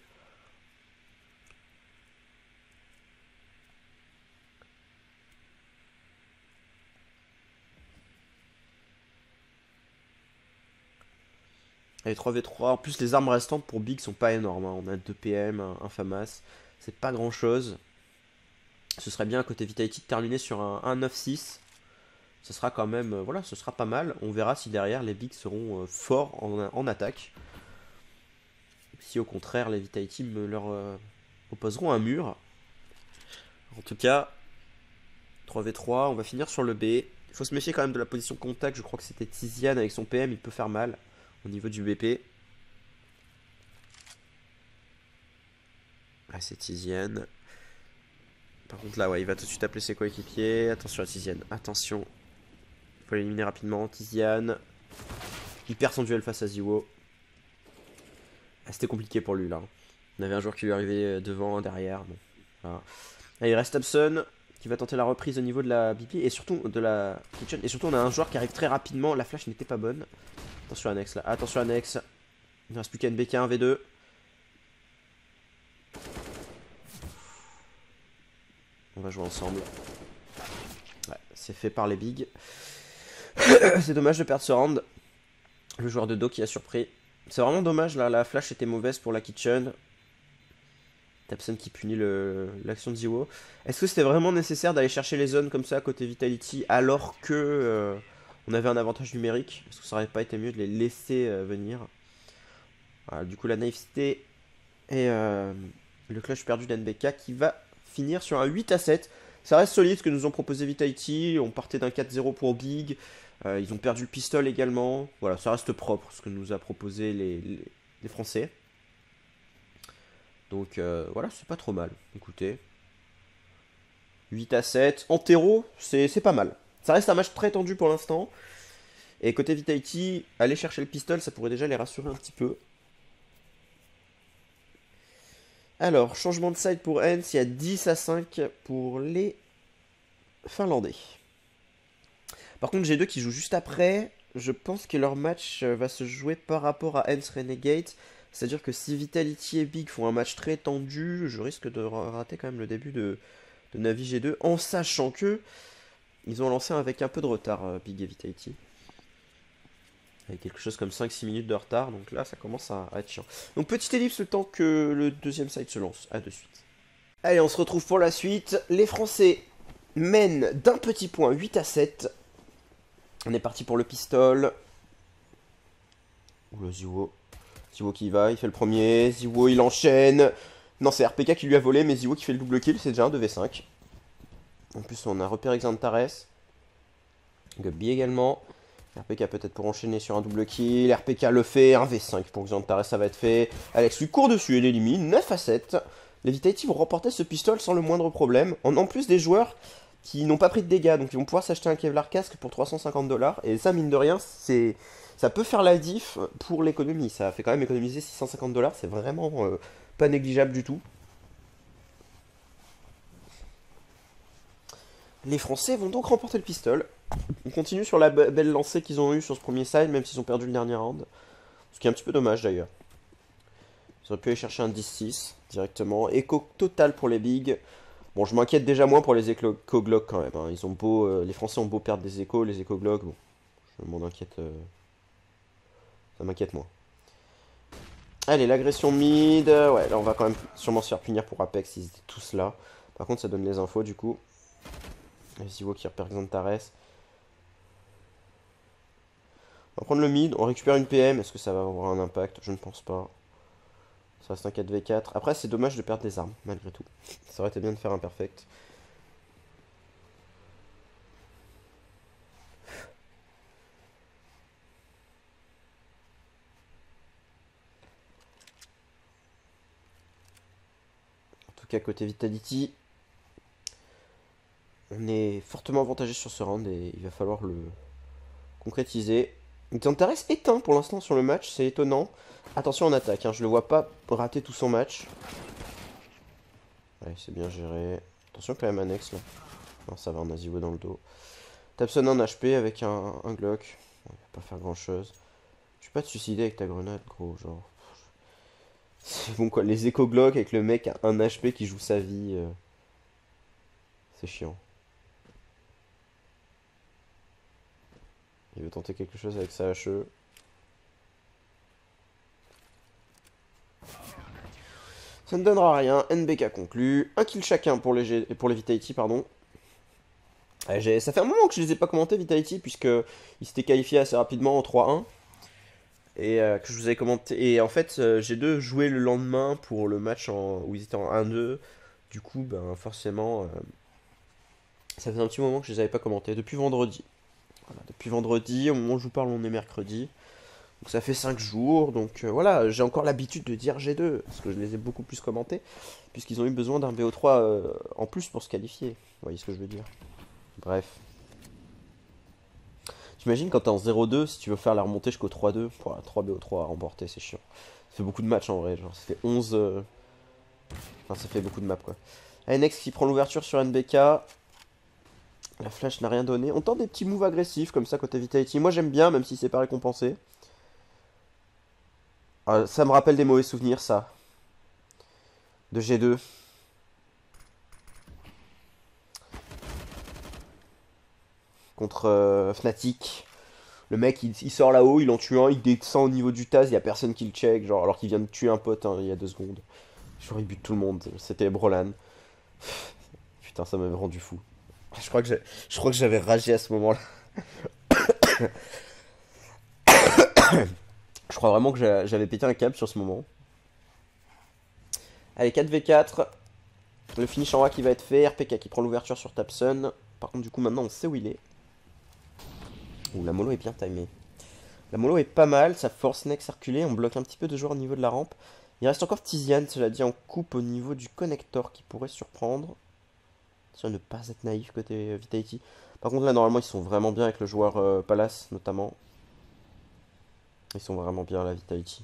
Allez, 3v3. En plus, les armes restantes pour Big sont pas énormes, hein. On a 2 PM, un FAMAS. C'est pas grand chose. Ce serait bien côté Vitality de terminer sur un 9-6. Ce sera quand même, voilà, ce sera pas mal. On verra si derrière les Bigs seront forts en attaque. Si au contraire les Vitality me leur opposeront un mur. En tout cas, 3v3, on va finir sur le B. Il faut se méfier quand même de la position contact. Je crois que c'était Tiziane avec son PM, il peut faire mal au niveau du BP. Là, c'est Tiziane. Par contre, là, ouais, il va tout de suite appeler ses coéquipiers. Attention à Tiziane, attention. Il faut l'éliminer rapidement. Tiziane. Il perd son duel face à Ziwo. Ah, c'était compliqué pour lui, là. On avait un joueur qui lui arrivait devant, derrière. Bon, voilà. Là, il reste Thompson qui va tenter la reprise au niveau de la BP et surtout de la kitchen. Et surtout, on a un joueur qui arrive très rapidement. La flash n'était pas bonne. Attention Annex là. Attention Annex. Il ne reste plus qu'à NBK 1v2. On va jouer ensemble. Ouais, c'est fait par les bigs. C'est dommage de perdre ce round. Le joueur de dos qui a surpris. C'est vraiment dommage là. La flash était mauvaise pour la kitchen. Tapson qui punit l'action de Ziwo. Est-ce que c'était vraiment nécessaire d'aller chercher les zones comme ça côté Vitality alors que on avait un avantage numérique? Est-ce que ça aurait pas été mieux de les laisser venir? Voilà, du coup la naïveté et le clutch perdu d'NBK qui va finir sur un 8-7. Ça reste solide ce que nous ont proposé Vitality. On partait d'un 4-0 pour Big. Ils ont perdu le pistol également. Voilà, ça reste propre ce que nous a proposé les Français. Donc voilà, c'est pas trop mal. Écoutez. 8-7. En terreau, c'est pas mal. Ça reste un match très tendu pour l'instant. Et côté Vitality, aller chercher le pistol, ça pourrait déjà les rassurer un petit peu. Alors, changement de side pour Hens, il y a 10-5 pour les Finlandais. Par contre, G2 qui joue juste après, je pense que leur match va se jouer par rapport à Hens Renegade. C'est-à-dire que si Vitality et Big font un match très tendu, je risque de rater quand même le début de Navi G2, en sachant que ils ont lancé avec un peu de retard, Big et Vitality. Avec quelque chose comme 5-6 minutes de retard, donc là ça commence à être chiant. Donc petite ellipse le temps que le deuxième side se lance, à de suite. Allez, on se retrouve pour la suite. Les Français mènent d'un petit point 8-7. On est parti pour le pistol. Oula, Ziwo. Ziwo qui va, il fait le premier. Ziwo il enchaîne. Non, c'est RPK qui lui a volé, mais Ziwo qui fait le double kill, c'est déjà un 2v5. En plus, on a repéré Xantares. Gubby également. RPK peut-être pour enchaîner sur un double kill. RPK le fait. 1v5 pour Xantares, ça va être fait. Alex lui court dessus et l'élimine. 9-7. Les Vitality vont remporter ce pistol sans le moindre problème. En plus des joueurs qui n'ont pas pris de dégâts. Donc ils vont pouvoir s'acheter un Kevlar casque pour 350$. Et ça, mine de rien, ça peut faire la diff pour l'économie. Ça fait quand même économiser 650$. C'est vraiment pas négligeable du tout. Les Français vont donc remporter le pistol. On continue sur la belle lancée qu'ils ont eue sur ce premier side, même s'ils ont perdu le dernier round. Ce qui est un petit peu dommage d'ailleurs. Ils auraient pu aller chercher un 10-6 directement. Écho total pour les bigs. Bon, je m'inquiète déjà moins pour les éco-glock quand même, hein. Ils ont beau, les Français ont beau perdre des échos, les éco-glock, bon, je m'en inquiète. Ça m'inquiète moins. Allez, l'agression mid. Ouais, là on va quand même sûrement se faire punir pour Apex, ils étaient tous là. Par contre, ça donne les infos du coup. Ziwo qui repère Xantares. On va prendre le mid, on récupère une PM. Est-ce que ça va avoir un impact? Je ne pense pas. Ça reste un 4v4. Après, c'est dommage de perdre des armes, malgré tout. Ça aurait été bien de faire un perfect. En tout cas, côté Vitality, on est fortement avantagé sur ce round et il va falloir concrétisé. Xantares éteint pour l'instant sur le match, c'est étonnant. Attention en attaque, hein, je le vois pas rater tout son match. Ouais, c'est bien géré. Attention quand même Annex là. Non, ça va, on a Ziwo dans le dos. Tapson en HP avec un Glock. Bon, il va pas faire grand chose. Tu peux pas te suicider avec ta grenade, gros, genre. C'est bon quoi, les éco Glock avec le mec à 1 HP qui joue sa vie. C'est chiant. Il veut tenter quelque chose avec sa HE. Ça ne donnera rien. NBK conclu. Un kill chacun pour les Vitality, pardon. Ça fait un moment que je les ai pas commentés, Vitality, puisque ils s'étaient qualifiés assez rapidement en 3-1. Et que je vous avais commenté. Et en fait, j'ai deux joué le lendemain pour le match où ils étaient en 1-2. Du coup, ben forcément, ça faisait un petit moment que je les avais pas commentés. Depuis vendredi. Voilà, depuis vendredi, au moment où je vous parle, on est mercredi. Donc ça fait 5 jours. Donc voilà, j'ai encore l'habitude de dire G2. Parce que je les ai beaucoup plus commentés. Puisqu'ils ont eu besoin d'un BO3 en plus pour se qualifier. Vous voyez ce que je veux dire. Bref. T'imagines quand t'es en 0-2, si tu veux faire la remontée jusqu'au 3-2, 3 BO3 à remporter, c'est chiant. Ça fait beaucoup de matchs en vrai, genre ça fait 11... Enfin ça fait beaucoup de maps quoi. ANX qui prend l'ouverture sur NBK. La flash n'a rien donné. On tente des petits moves agressifs comme ça côté Vitality. Moi j'aime bien, même si c'est pas récompensé. Ah, ça me rappelle des mauvais souvenirs ça. De G2. Contre Fnatic. Le mec il sort là-haut, il en tue un, il descend au niveau du Taz, il y a personne qui le check, genre alors qu'il vient de tuer un pote hein, il y a 2 secondes. Genre il bute tout le monde, c'était Brolan. Putain ça m'avait rendu fou. Je crois que j'avais ragé à ce moment-là. Je crois vraiment que j'avais pété un câble sur ce moment. Allez 4v4. Le finish en A qui va être fait, RPK qui prend l'ouverture sur Tapson. Par contre du coup maintenant on sait où il est. Ouh la mollo est bien timée. La mollo est pas mal, ça force Nex à reculer, on bloque un petit peu de joueurs au niveau de la rampe. Il reste encore Tiziane, cela dit, en coupe au niveau du connector qui pourrait surprendre. Attention à ne pas être naïf côté Vitality. Par contre là normalement ils sont vraiment bien avec le joueur Palace notamment. Ils sont vraiment bien la Vitality.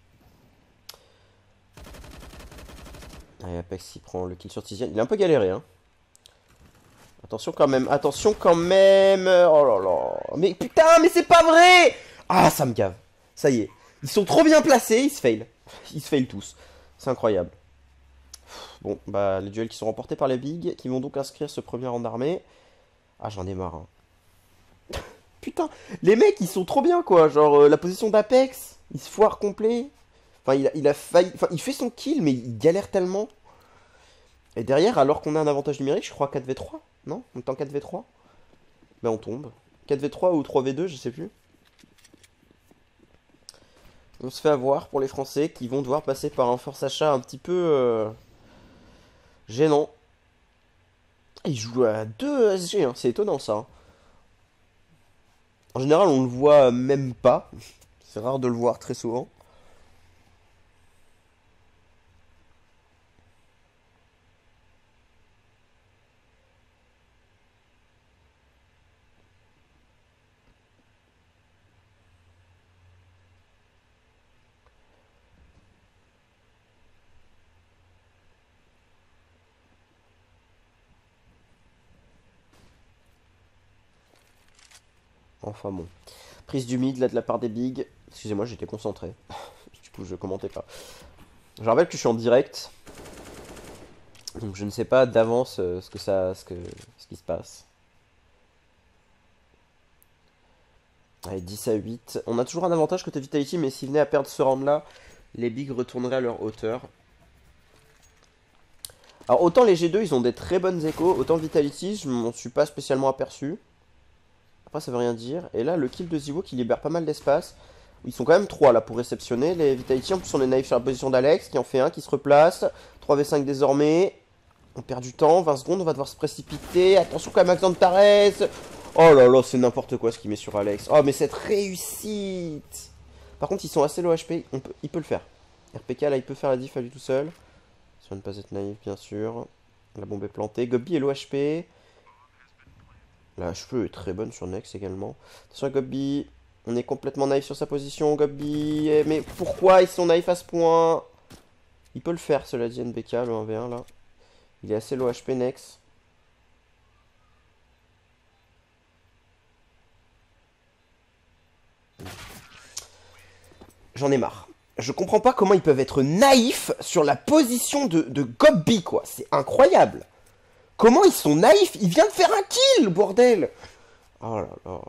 Allez Apex qui prend le kill sur Tiziane. Il a un peu galéré hein. Attention quand même, attention quand même. Oh là là. Mais putain, mais c'est pas vrai. Ah, ça me gave. Ça y est. Ils sont trop bien placés, ils se fail. Ils se fail tous. C'est incroyable. Bon, bah les duels qui sont remportés par les bigs, qui vont donc inscrire ce premier rang d'armée. Ah, j'en ai marre. Hein. Putain, les mecs, ils sont trop bien quoi. Genre la position d'Apex, il se foire complet. Enfin, il a failli. Enfin, il fait son kill, mais il galère tellement. Et derrière, alors qu'on a un avantage numérique, je crois 4v3. Non? On est en 4v3? Ben on tombe. 4v3 ou 3v2, je sais plus. On se fait avoir pour les Français qui vont devoir passer par un force achat un petit peu gênant. Ils jouent à 2 SG, hein. C'est étonnant ça. En général, on le voit même pas. C'est rare de le voir très souvent. Enfin bon. Prise du mid là de la part des bigs. Excusez-moi, j'étais concentré. Du coup, je commentais pas. Je rappelle que je suis en direct. Donc je ne sais pas d'avance ce qui se passe. Allez, 10-8. On a toujours un avantage côté Vitality, mais s'ils venaient à perdre ce round là, les bigs retourneraient à leur hauteur. Alors autant les G2 ils ont des très bonnes échos, autant Vitality je m'en suis pas spécialement aperçu. Après ça veut rien dire. Et là le kill de Ziwo qui libère pas mal d'espace. Ils sont quand même 3 là pour réceptionner les Vitality. En plus on est naïf sur la position d'Alex qui en fait un, qui se replace. 3v5 désormais. On perd du temps, 20 secondes, on va devoir se précipiter. Attention quand même Xantares. Oh là là, c'est n'importe quoi ce qu'il met sur Alex. Oh mais cette réussite. Par contre ils sont assez low HP, il peut le faire. RPK là il peut faire la diff à lui tout seul. Sur ne pas être naïf bien sûr. La bombe est plantée. Gobi est low HP. La cheveux est très bonne sur Nex également. Attention à Gobbi. On est complètement naïf sur sa position, Gobbi. Mais pourquoi ils sont naïfs à ce point? Il peut le faire, cela dit, NBK, le 1v1 là. Il est assez low HP Nex. J'en ai marre. Je comprends pas comment ils peuvent être naïfs sur la position de Gobbi, quoi. C'est incroyable. Comment ils sont naïfs? Il vient de faire un kill, bordel. Oh là là.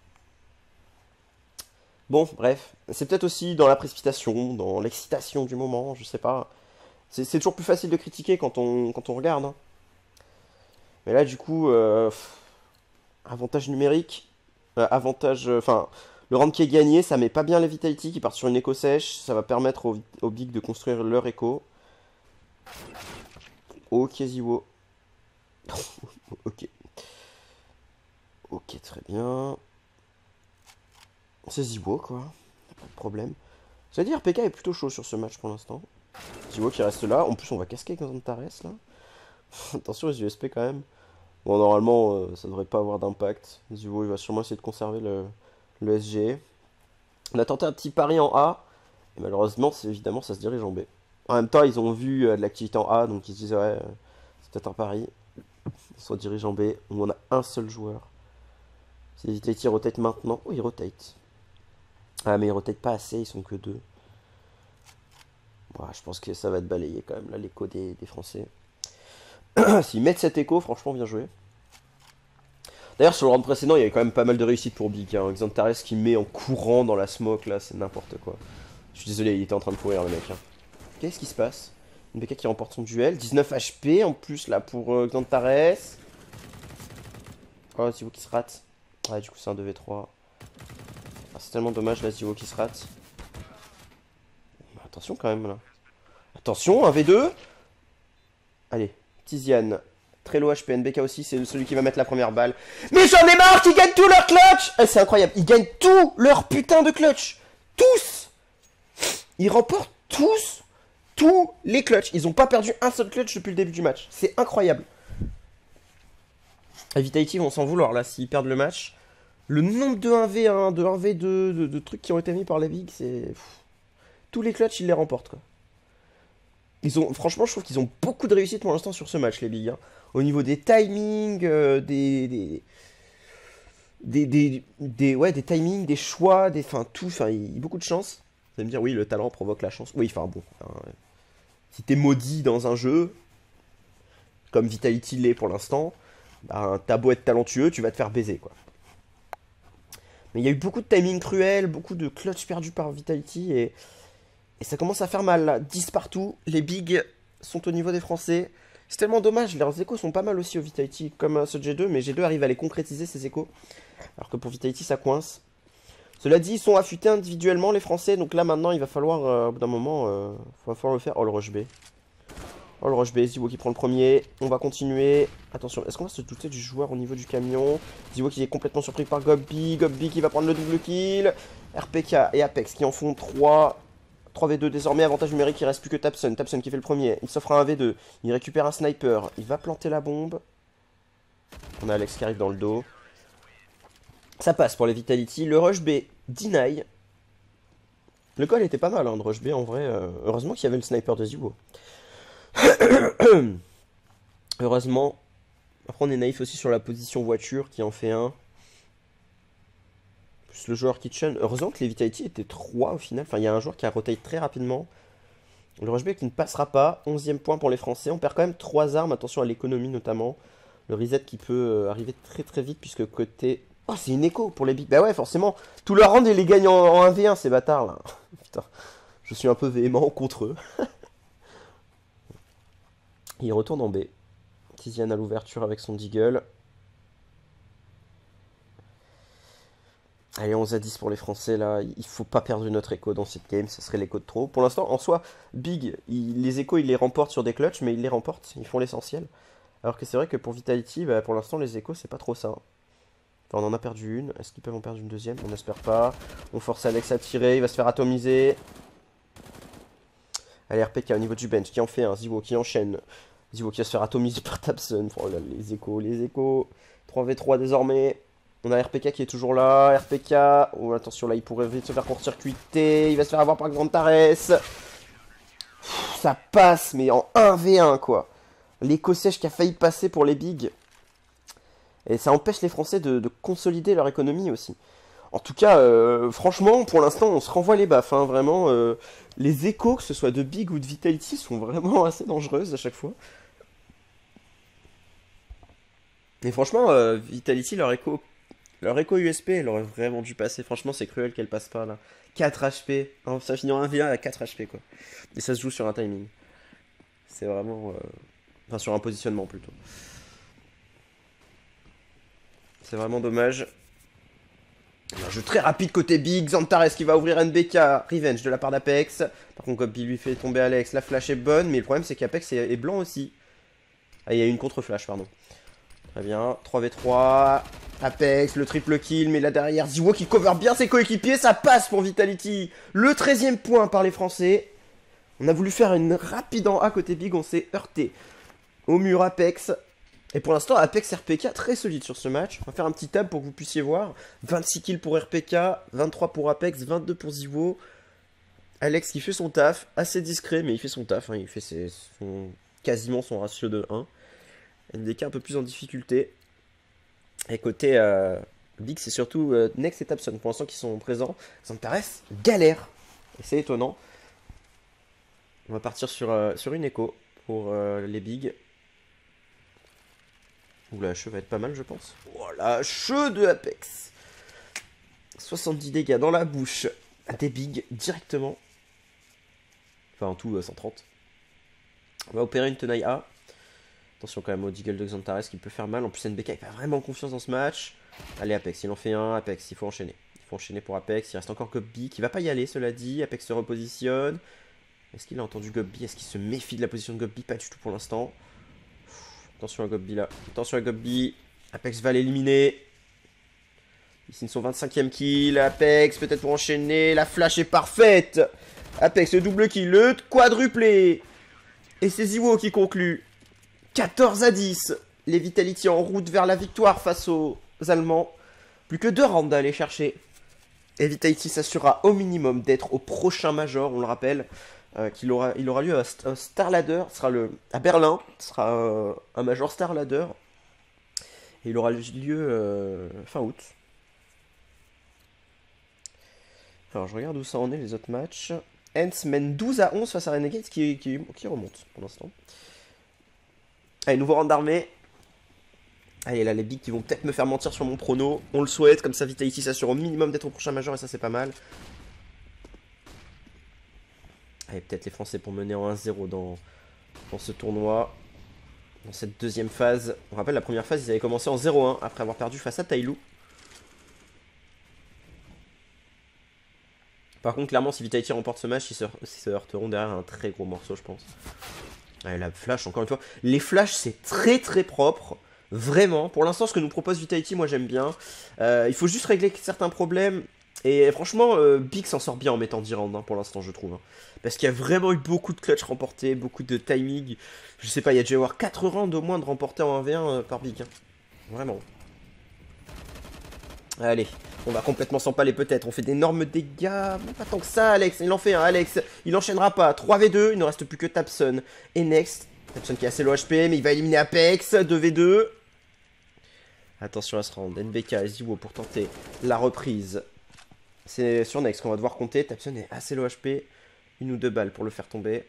Bon, bref. C'est peut-être aussi dans la précipitation, dans l'excitation du moment, je sais pas. C'est toujours plus facile de critiquer quand on regarde. Hein. Mais là, du coup, avantage numérique. Avantage... Enfin, le round qui est gagné, ça met pas bien les Vitality qui partent sur une écho sèche. Ça va permettre aux Big de construire leur écho. Ok, Ziwo. Ok. Ok, très bien. C'est Ziwo, quoi. Pas de problème. C'est-à-dire, PK est plutôt chaud sur ce match pour l'instant. Ziwo qui reste là. En plus, on va casquer avec Xantares, là. Attention aux USP, quand même. Bon, normalement, ça devrait pas avoir d'impact. Ziwo, il va sûrement essayer de conserver le SG. On a tenté un petit pari en A. Et malheureusement, évidemment, ça se dirige en B. En même temps, ils ont vu de l'activité en A. Donc, ils se disent, ouais, c'est peut-être un pari. On se dirige en B. Où on a un seul joueur. Si les Vitality rotate maintenant. Oh, ils rotate. Ah, mais ils rotate pas assez. Ils sont que deux. Ouais, je pense que ça va être balayé quand même, là, l'écho des Français. S'ils mettent cet écho, franchement, bien joué. D'ailleurs, sur le round précédent, il y avait quand même pas mal de réussite pour Big. Hein. Xantares qui met en courant dans la smoke, là, c'est n'importe quoi. Je suis désolé, il était en train de courir, le mec. Hein. Qu'est-ce qui se passe? Une BK qui remporte son duel. 19 HP en plus, là, pour Xantares. Oh, Ziwo qui se rate. Ouais, du coup, c'est un 2v3. Ah, c'est tellement dommage, là, Ziwo qui se rate. Attention, quand même, là. Attention, 1v2. Allez, Tiziane. Très low HP, NBK aussi, c'est celui qui va mettre la première balle. Mais j'en ai marre qu'ils gagnent tous leurs clutch. C'est incroyable, ils gagnent tous leurs putains de clutch. Tous. Ils remportent tous les clutch. Ils n'ont pas perdu un seul clutch depuis le début du match. C'est incroyable. Les Vitality vont s'en vouloir là s'ils perdent le match. Le nombre de 1v1, de 1v2, de trucs qui ont été mis par les Bigs, c'est... Tous les clutch, ils les remportent, quoi. Franchement, je trouve qu'ils ont beaucoup de réussite pour l'instant sur ce match, les Bigs. Hein. Au niveau des timings, des timings, des choix, enfin, tout. Enfin, il y a beaucoup de chance. Vous allez me dire, oui, le talent provoque la chance. Oui, enfin, bon. Hein, si t'es maudit dans un jeu, comme Vitality l'est pour l'instant, ben, t'as beau être talentueux, tu vas te faire baiser, quoi. Mais il y a eu beaucoup de timing cruel, beaucoup de clutch perdus par Vitality, et ça commence à faire mal, là. 10 partout, les bigs sont au niveau des Français. C'est tellement dommage, leurs échos sont pas mal aussi au Vitality, comme ce G2, mais G2 arrive à les concrétiser, ces échos. Alors que pour Vitality, ça coince. Cela dit, ils sont affûtés individuellement, les Français, donc là, maintenant, il va falloir, au bout d'un moment, va falloir le faire. Oh, le rush B. Oh, le rush B, Ziwo qui prend le premier. On va continuer. Attention, est-ce qu'on va se douter du joueur au niveau du camion? Ziwo qui est complètement surpris par Gobbi. Gobbi qui va prendre le double kill. RPK et Apex qui en font 3. 3v2 désormais, avantage numérique, il reste plus que Tapson. Tapson qui fait le premier. Il s'offre un 1v2. Il récupère un sniper. Il va planter la bombe. On a Alex qui arrive dans le dos. Ça passe pour les Vitality. Le rush B, deny. Le call était pas mal, hein, de rush B en vrai. Heureusement qu'il y avait le sniper de Ziwo. Heureusement. Après on est naïf aussi sur la position voiture qui en fait un. Plus le joueur Kitchen. Heureusement que les Vitality étaient 3 au final. Enfin il y a un joueur qui a rotate très rapidement. Le rush B qui ne passera pas. 11e point pour les Français. On perd quand même 3 armes. Attention à l'économie notamment. Le reset qui peut arriver très très vite puisque côté... Oh c'est une écho pour les bigs. Bah ouais forcément. Tout leur round ils les gagnent en 1v1 ces bâtards là. Putain. Je suis un peu véhément contre eux. Il retourne en B. Tiziane à l'ouverture avec son Deagle. Allez, 11 à 10 pour les Français, là. Il faut pas perdre notre écho dans cette game, ça serait l'écho de trop. Pour l'instant, en soi, Big, les échos, ils les remportent sur des clutches, mais ils les remportent, ils font l'essentiel. Alors que c'est vrai que pour Vitality, bah, pour l'instant, les échos, c'est pas trop ça. Enfin, on en a perdu une. Est-ce qu'ils peuvent en perdre une deuxième? On n'espère pas. On force Alex à tirer, il va se faire atomiser. Allez, RPK au niveau du bench, qui en fait un. Ziwo qui enchaîne. Ziwo qui va se faire atomiser par Tabson. Oh là, les échos, les échos. 3v3 désormais. On a RPK qui est toujours là. RPK. Oh, attention, là, il pourrait vite se faire court-circuiter. Il va se faire avoir par Xantares. Ça passe, mais en 1v1, quoi. L'éco-sèche qui a failli passer pour les bigs. Et ça empêche les Français de consolider leur économie aussi. En tout cas, franchement, pour l'instant, on se renvoie les baffes. Hein, vraiment, les échos, que ce soit de Big ou de Vitality, sont vraiment assez dangereuses à chaque fois. Et franchement, Vitality, leur écho USP, elle aurait vraiment dû passer. Franchement, c'est cruel qu'elle passe pas là. 4 HP. Hein, ça finit en 1v1 à 4 HP, quoi. Et ça se joue sur un timing. C'est vraiment... Enfin, sur un positionnement, plutôt. C'est vraiment dommage. Un jeu très rapide côté Big. Xantares qui va ouvrir NBK. Revenge de la part d'Apex. Par contre, Gobby lui fait tomber Alex. La flash est bonne, mais le problème, c'est qu'Apex est blanc aussi. Ah, il y a eu une contre-flash, pardon. Très bien. 3v3. Apex, le triple kill, mais là derrière, Ziwo qui cover bien ses coéquipiers, ça passe pour Vitality. Le 13e point par les Français. On a voulu faire une rapide en A côté Big, on s'est heurté au mur Apex. Et pour l'instant, Apex RPK très solide sur ce match. On va faire un petit tab pour que vous puissiez voir. 26 kills pour RPK, 23 pour Apex, 22 pour Ziwo. Alex qui fait son taf, assez discret, mais il fait son taf. Hein. Il fait quasiment son ratio de 1. NDK un peu plus en difficulté. Et côté Big, c'est surtout Next et Tabson pour l'instant qui sont présents. Xantares galère. Et c'est étonnant. On va partir sur une écho pour les Big. Ouh, la HE va être pas mal, je pense. Oh, la HE de Apex. 70 dégâts dans la bouche des Big directement. Enfin, en tout, 130. On va opérer une tenaille A. Attention quand même au Deagle de Xantares qui peut faire mal. En plus, NBK n'a pas vraiment confiance dans ce match. Allez, Apex, il en fait un. Apex, il faut enchaîner. Il faut enchaîner pour Apex. Il reste encore Gobby qui va pas y aller, cela dit. Apex se repositionne. Est-ce qu'il a entendu Gobby? Est-ce qu'il se méfie de la position de Gobby? Pas du tout pour l'instant. Attention à Gobby là. Attention à Gobby. Apex va l'éliminer. Il signe son 25e kill. Apex peut-être pour enchaîner. La flash est parfaite. Apex le double kill. Le quadruplé. Et c'est Ziwo qui conclut. 14-10. Les Vitality en route vers la victoire face aux Allemands. Plus que 2 rounds à aller chercher. Et Vitality s'assurera au minimum d'être au prochain Major, on le rappelle. Il aura lieu à Star Ladder, à Berlin, ce sera un Major Star Ladder. Et il aura lieu fin août. Alors je regarde où ça en est les autres matchs. Hens mène 12-11 face à Renegade qui remonte pour l'instant. Allez, nouveau round d'armée. Allez, là, les bigs qui vont peut-être me faire mentir sur mon prono. On le souhaite, comme ça Vitality s'assure au minimum d'être au prochain Major et ça c'est pas mal. Allez, peut-être les Français pour mener en 1-0 dans ce tournoi. Dans cette deuxième phase. On rappelle, la première phase, ils avaient commencé en 0-1 après avoir perdu face à Tailou. Par contre, clairement, si Vitality remporte ce match, ils se heurteront derrière un très gros morceau, je pense. Allez, la flash, encore une fois. Les flashs, c'est très très propre. Vraiment. Pour l'instant, ce que nous propose Vitality, moi j'aime bien. Il faut juste régler certains problèmes. Et franchement, Big s'en sort bien en mettant 10 rounds, hein, pour l'instant, je trouve. Hein. Parce qu'il y a vraiment eu beaucoup de clutch remportés, beaucoup de timing. Je sais pas, il y a dû y avoir 4 rounds au moins de remportés en 1v1 par Big. Hein. Vraiment. Allez, on va complètement s'empaler peut-être. On fait d'énormes dégâts. Mais pas tant que ça, Alex. Il en fait un, Alex. Il enchaînera pas. 3v2, il ne reste plus que Tabson et Next. Tabson qui est assez low HP, mais il va éliminer Apex. 2v2. Attention à ce round. NBK et Ziwo pour tenter la reprise. C'est sur Next qu'on va devoir compter. Tabson est assez low HP. 1 ou 2 balles pour le faire tomber.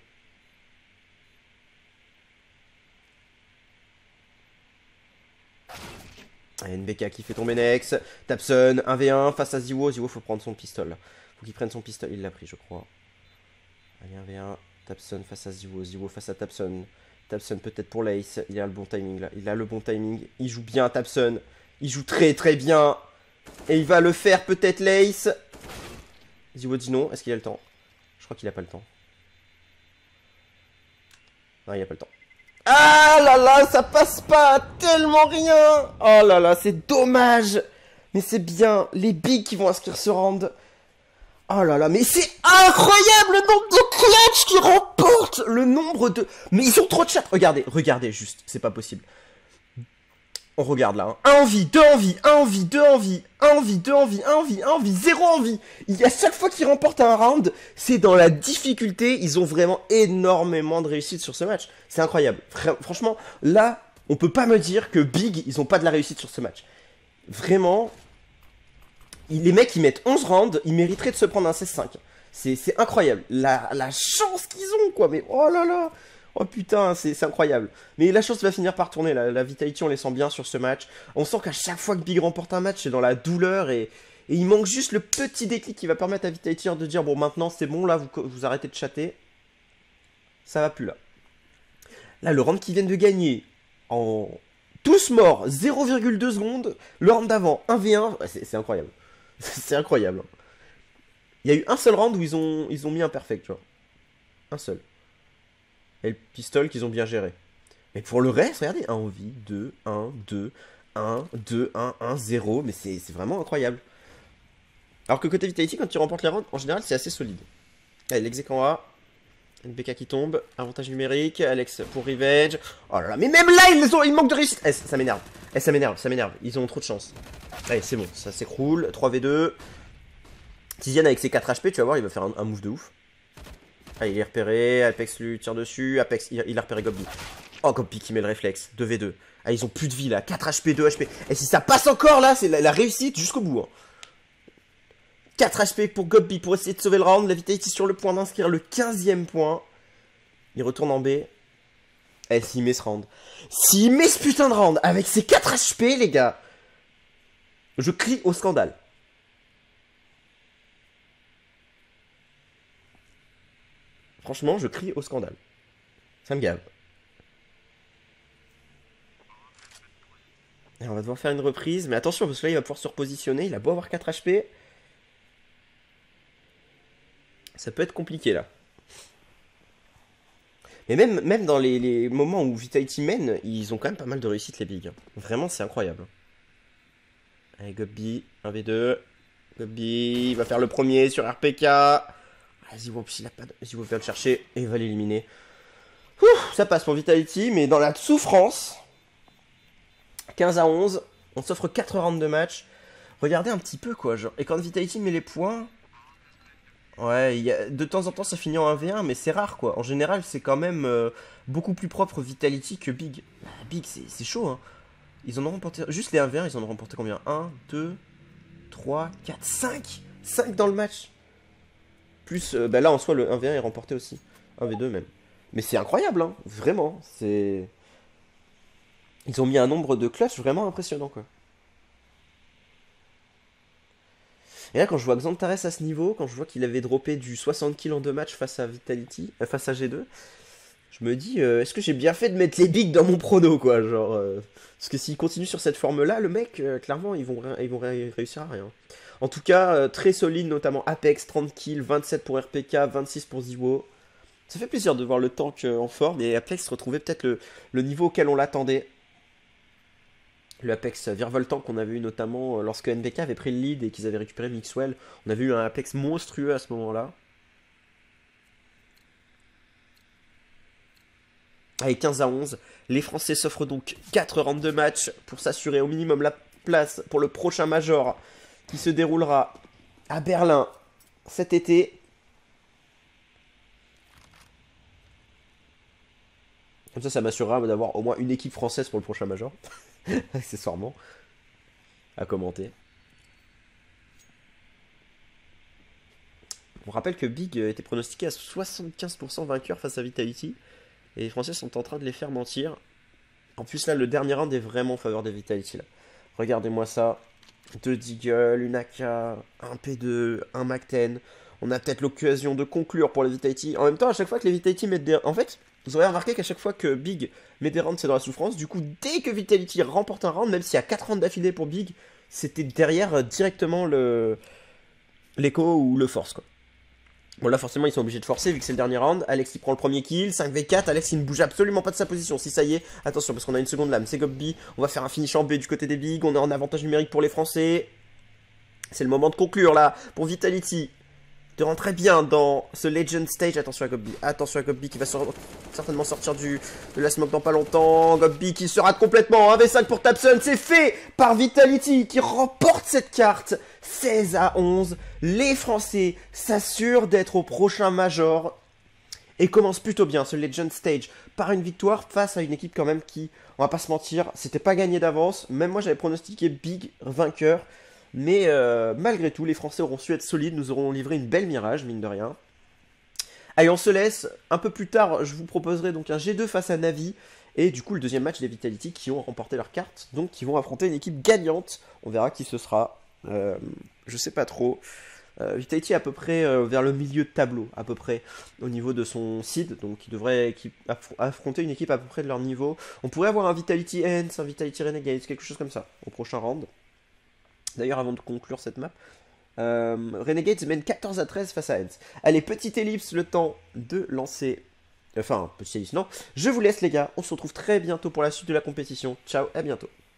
NBK qui fait tomber Next. Tabson 1v1 face à Ziwo. Ziwo faut prendre son pistolet. Faut qu'il prenne son pistolet. Il l'a pris je crois. Allez 1v1. Tabson face à Ziwo. Ziwo face à Tabson. Tabson peut-être pour l'Ace. Il a le bon timing là. Il a le bon timing. Il joue bien Tabson. Il joue très très bien. Et il va le faire peut-être l'Ace. Ziwo dit non. Est-ce qu'il a le temps? Je crois qu'il a pas le temps. Non, il a pas le temps. Ah là là, ça passe pas, tellement rien. Oh là là, c'est dommage. Mais c'est bien, les bigs qui vont inscrire ce round. Oh là là, mais c'est incroyable le nombre de clutch qui remportent le nombre de... Mais ils ont trop de chat. Regardez, regardez juste, c'est pas possible. On regarde là, hein. 1 en vie, 2 en vie, 1 en vie, 2 en vie, 1 en vie, 2 en vie, 1 en vie, 1 en vie, 0 en vie. Il y a chaque fois qu'ils remportent un round, c'est dans la difficulté. Ils ont vraiment énormément de réussite sur ce match. C'est incroyable. Franchement, là, on peut pas me dire que Big, ils ont pas de la réussite sur ce match. Vraiment, les mecs, ils mettent 11 rounds, ils mériteraient de se prendre un 16-5. C'est incroyable. La chance qu'ils ont, quoi. Mais oh là là. Oh putain, c'est incroyable. Mais la chance va finir par tourner. La Vitality, on les sent bien sur ce match. On sent qu'à chaque fois que Big remporte un match, c'est dans la douleur. Et il manque juste le petit déclic qui va permettre à Vitality de dire, bon, maintenant, c'est bon, là, vous arrêtez de chatter. Ça va plus, là. Là, le round qu'ils viennent de gagner, en tous morts, 0,2 secondes. Le round d'avant, 1v1. Ouais, c'est incroyable. C'est incroyable. Il y a eu un seul round où ils ont mis un perfect, tu vois. Un seul. Et le pistol qu'ils ont bien géré. Mais pour le reste, regardez, 1 en vie, 2, 1, 2, 1, 2, 1, 1, 0. Mais c'est vraiment incroyable. Alors que côté Vitality, quand tu remportes les rounds, en général, c'est assez solide. Allez, l'exec en A. NBK qui tombe. Avantage numérique. Alex pour Revenge. Oh là là, mais même là, ils manquent de réussite. Eh, ça m'énerve. Eh, ça m'énerve. Ils ont trop de chance. Allez, c'est bon, ça s'écroule. 3v2. Tiziane avec ses 4 HP, tu vas voir, il va faire un move de ouf. Ah, il est repéré, Apex lui tire dessus, Apex, il a repéré Gobby. Oh, Gobby qui met le réflexe, 2v2. Ah, ils ont plus de vie là, 4 HP, 2 HP. Et si ça passe encore là, c'est la réussite jusqu'au bout. Hein. 4 HP pour Gobby pour essayer de sauver le round. La Vitality sur le point d'inscrire le 15e point. Il retourne en B. Eh, s'il met ce round. S'il met ce putain de round avec ses 4 HP, les gars, je crie au scandale. Franchement, je crie au scandale. Ça me gave. Et on va devoir faire une reprise. Mais attention, parce que là, il va pouvoir se repositionner. Il a beau avoir 4 HP. Ça peut être compliqué, là. Mais même dans les moments où Vitality mène, ils ont quand même pas mal de réussite, les bigs. Vraiment, c'est incroyable. Allez, Gobby, 1v2. Gobby, il va faire le premier sur RPK. Zivo vient le chercher et va l'éliminer. Ça passe pour Vitality, mais dans la souffrance. 15 à 11, on s'offre 4 rounds de match. Regardez un petit peu quoi, genre. Et quand Vitality met les points, ouais, de temps en temps ça finit en 1v1, mais c'est rare quoi. En général, c'est quand même beaucoup plus propre Vitality que Big. Big, c'est chaud, hein. Ils en ont remporté, juste les 1v1, ils en ont remporté combien? 1, 2, 3, 4, 5 5 dans le match. Plus, bah là en soi le 1v1 est remporté aussi. 1v2 même. Mais c'est incroyable, hein. Vraiment. C'est... Ils ont mis un nombre de clutch vraiment impressionnant, quoi. Et là, quand je vois Xantares à ce niveau, quand je vois qu'il avait droppé du 60 kills en 2 matchs face à Vitality, face à G2, je me dis, est-ce que j'ai bien fait de mettre les bigs dans mon prono, quoi, genre... Parce que s'il continue sur cette forme-là, le mec, clairement, ils vont réussir à rien. En tout cas, très solide, notamment Apex, 30 kills, 27 pour RPK, 26 pour Ziwo. Ça fait plaisir de voir le tank en forme, et Apex retrouvait peut-être le niveau auquel on l'attendait. Le Apex virevoltant qu'on avait eu notamment lorsque NBK avait pris le lead et qu'ils avaient récupéré Mixwell. On avait eu un Apex monstrueux à ce moment-là. Allez, 15 à 11, les Français s'offrent donc 4 rounds de match pour s'assurer au minimum la place pour le prochain Major qui se déroulera à Berlin cet été. Comme ça m'assurera d'avoir au moins une équipe française pour le prochain Major. Accessoirement. À commenter. On rappelle que Big était pronostiqué à 75% vainqueur face à Vitality. Et les Français sont en train de les faire mentir. En plus là, le dernier round est vraiment en faveur des Vitality là. Regardez-moi ça. 2 Deagle, une AK, un P2, un Mac-10. On a peut-être l'occasion de conclure pour les Vitality. En même temps, à chaque fois que les Vitality mettent des... En fait, vous aurez remarqué qu'à chaque fois que Big met des rounds, c'est dans la souffrance. Du coup, dès que Vitality remporte un round, même s'il y a 4 rounds d'affilée pour Big, c'était derrière directement l'écho ou le force, quoi. Bon, là, forcément, ils sont obligés de forcer vu que c'est le dernier round. Alex, il prend le premier kill. 5v4. Alex, il ne bouge absolument pas de sa position. Si ça y est, attention, parce qu'on a une seconde lame. C'est Gobby. On va faire un finish en B du côté des Big. On est en avantage numérique pour les Français. C'est le moment de conclure, là, pour Vitality. de rentrer bien dans ce Legend Stage. Attention à Gobbi. Attention à Gobbi qui va certainement sortir de la smoke dans pas longtemps. Gobbi qui se rate complètement. 1v5 pour Tabson. C'est fait par Vitality qui remporte cette carte. 16-11. Les Français s'assurent d'être au prochain Major. Et commence plutôt bien ce Legend Stage par une victoire face à une équipe quand même qui, on va pas se mentir, c'était pas gagné d'avance. Même moi j'avais pronostiqué Big vainqueur. Mais malgré tout, les Français auront su être solides, nous aurons livré une belle Mirage, mine de rien. Allez, on se laisse. Un peu plus tard, je vous proposerai donc un G2 face à Navi. Et du coup, le deuxième match des Vitality qui ont remporté leur carte. Donc, qui vont affronter une équipe gagnante. On verra qui ce sera. Je sais pas trop. Vitality est à peu près vers le milieu de tableau, à peu près, au niveau de son seed. Donc, il devrait affronter une équipe à peu près de leur niveau. On pourrait avoir un Vitality Ents, un Vitality Renegades, quelque chose comme ça, au prochain round. D'ailleurs, avant de conclure cette map, Renegades mène 14-13 face à Ents. Allez, petite ellipse, le temps de lancer... Enfin, petite ellipse, non. Je vous laisse, les gars. On se retrouve très bientôt pour la suite de la compétition. Ciao, à bientôt.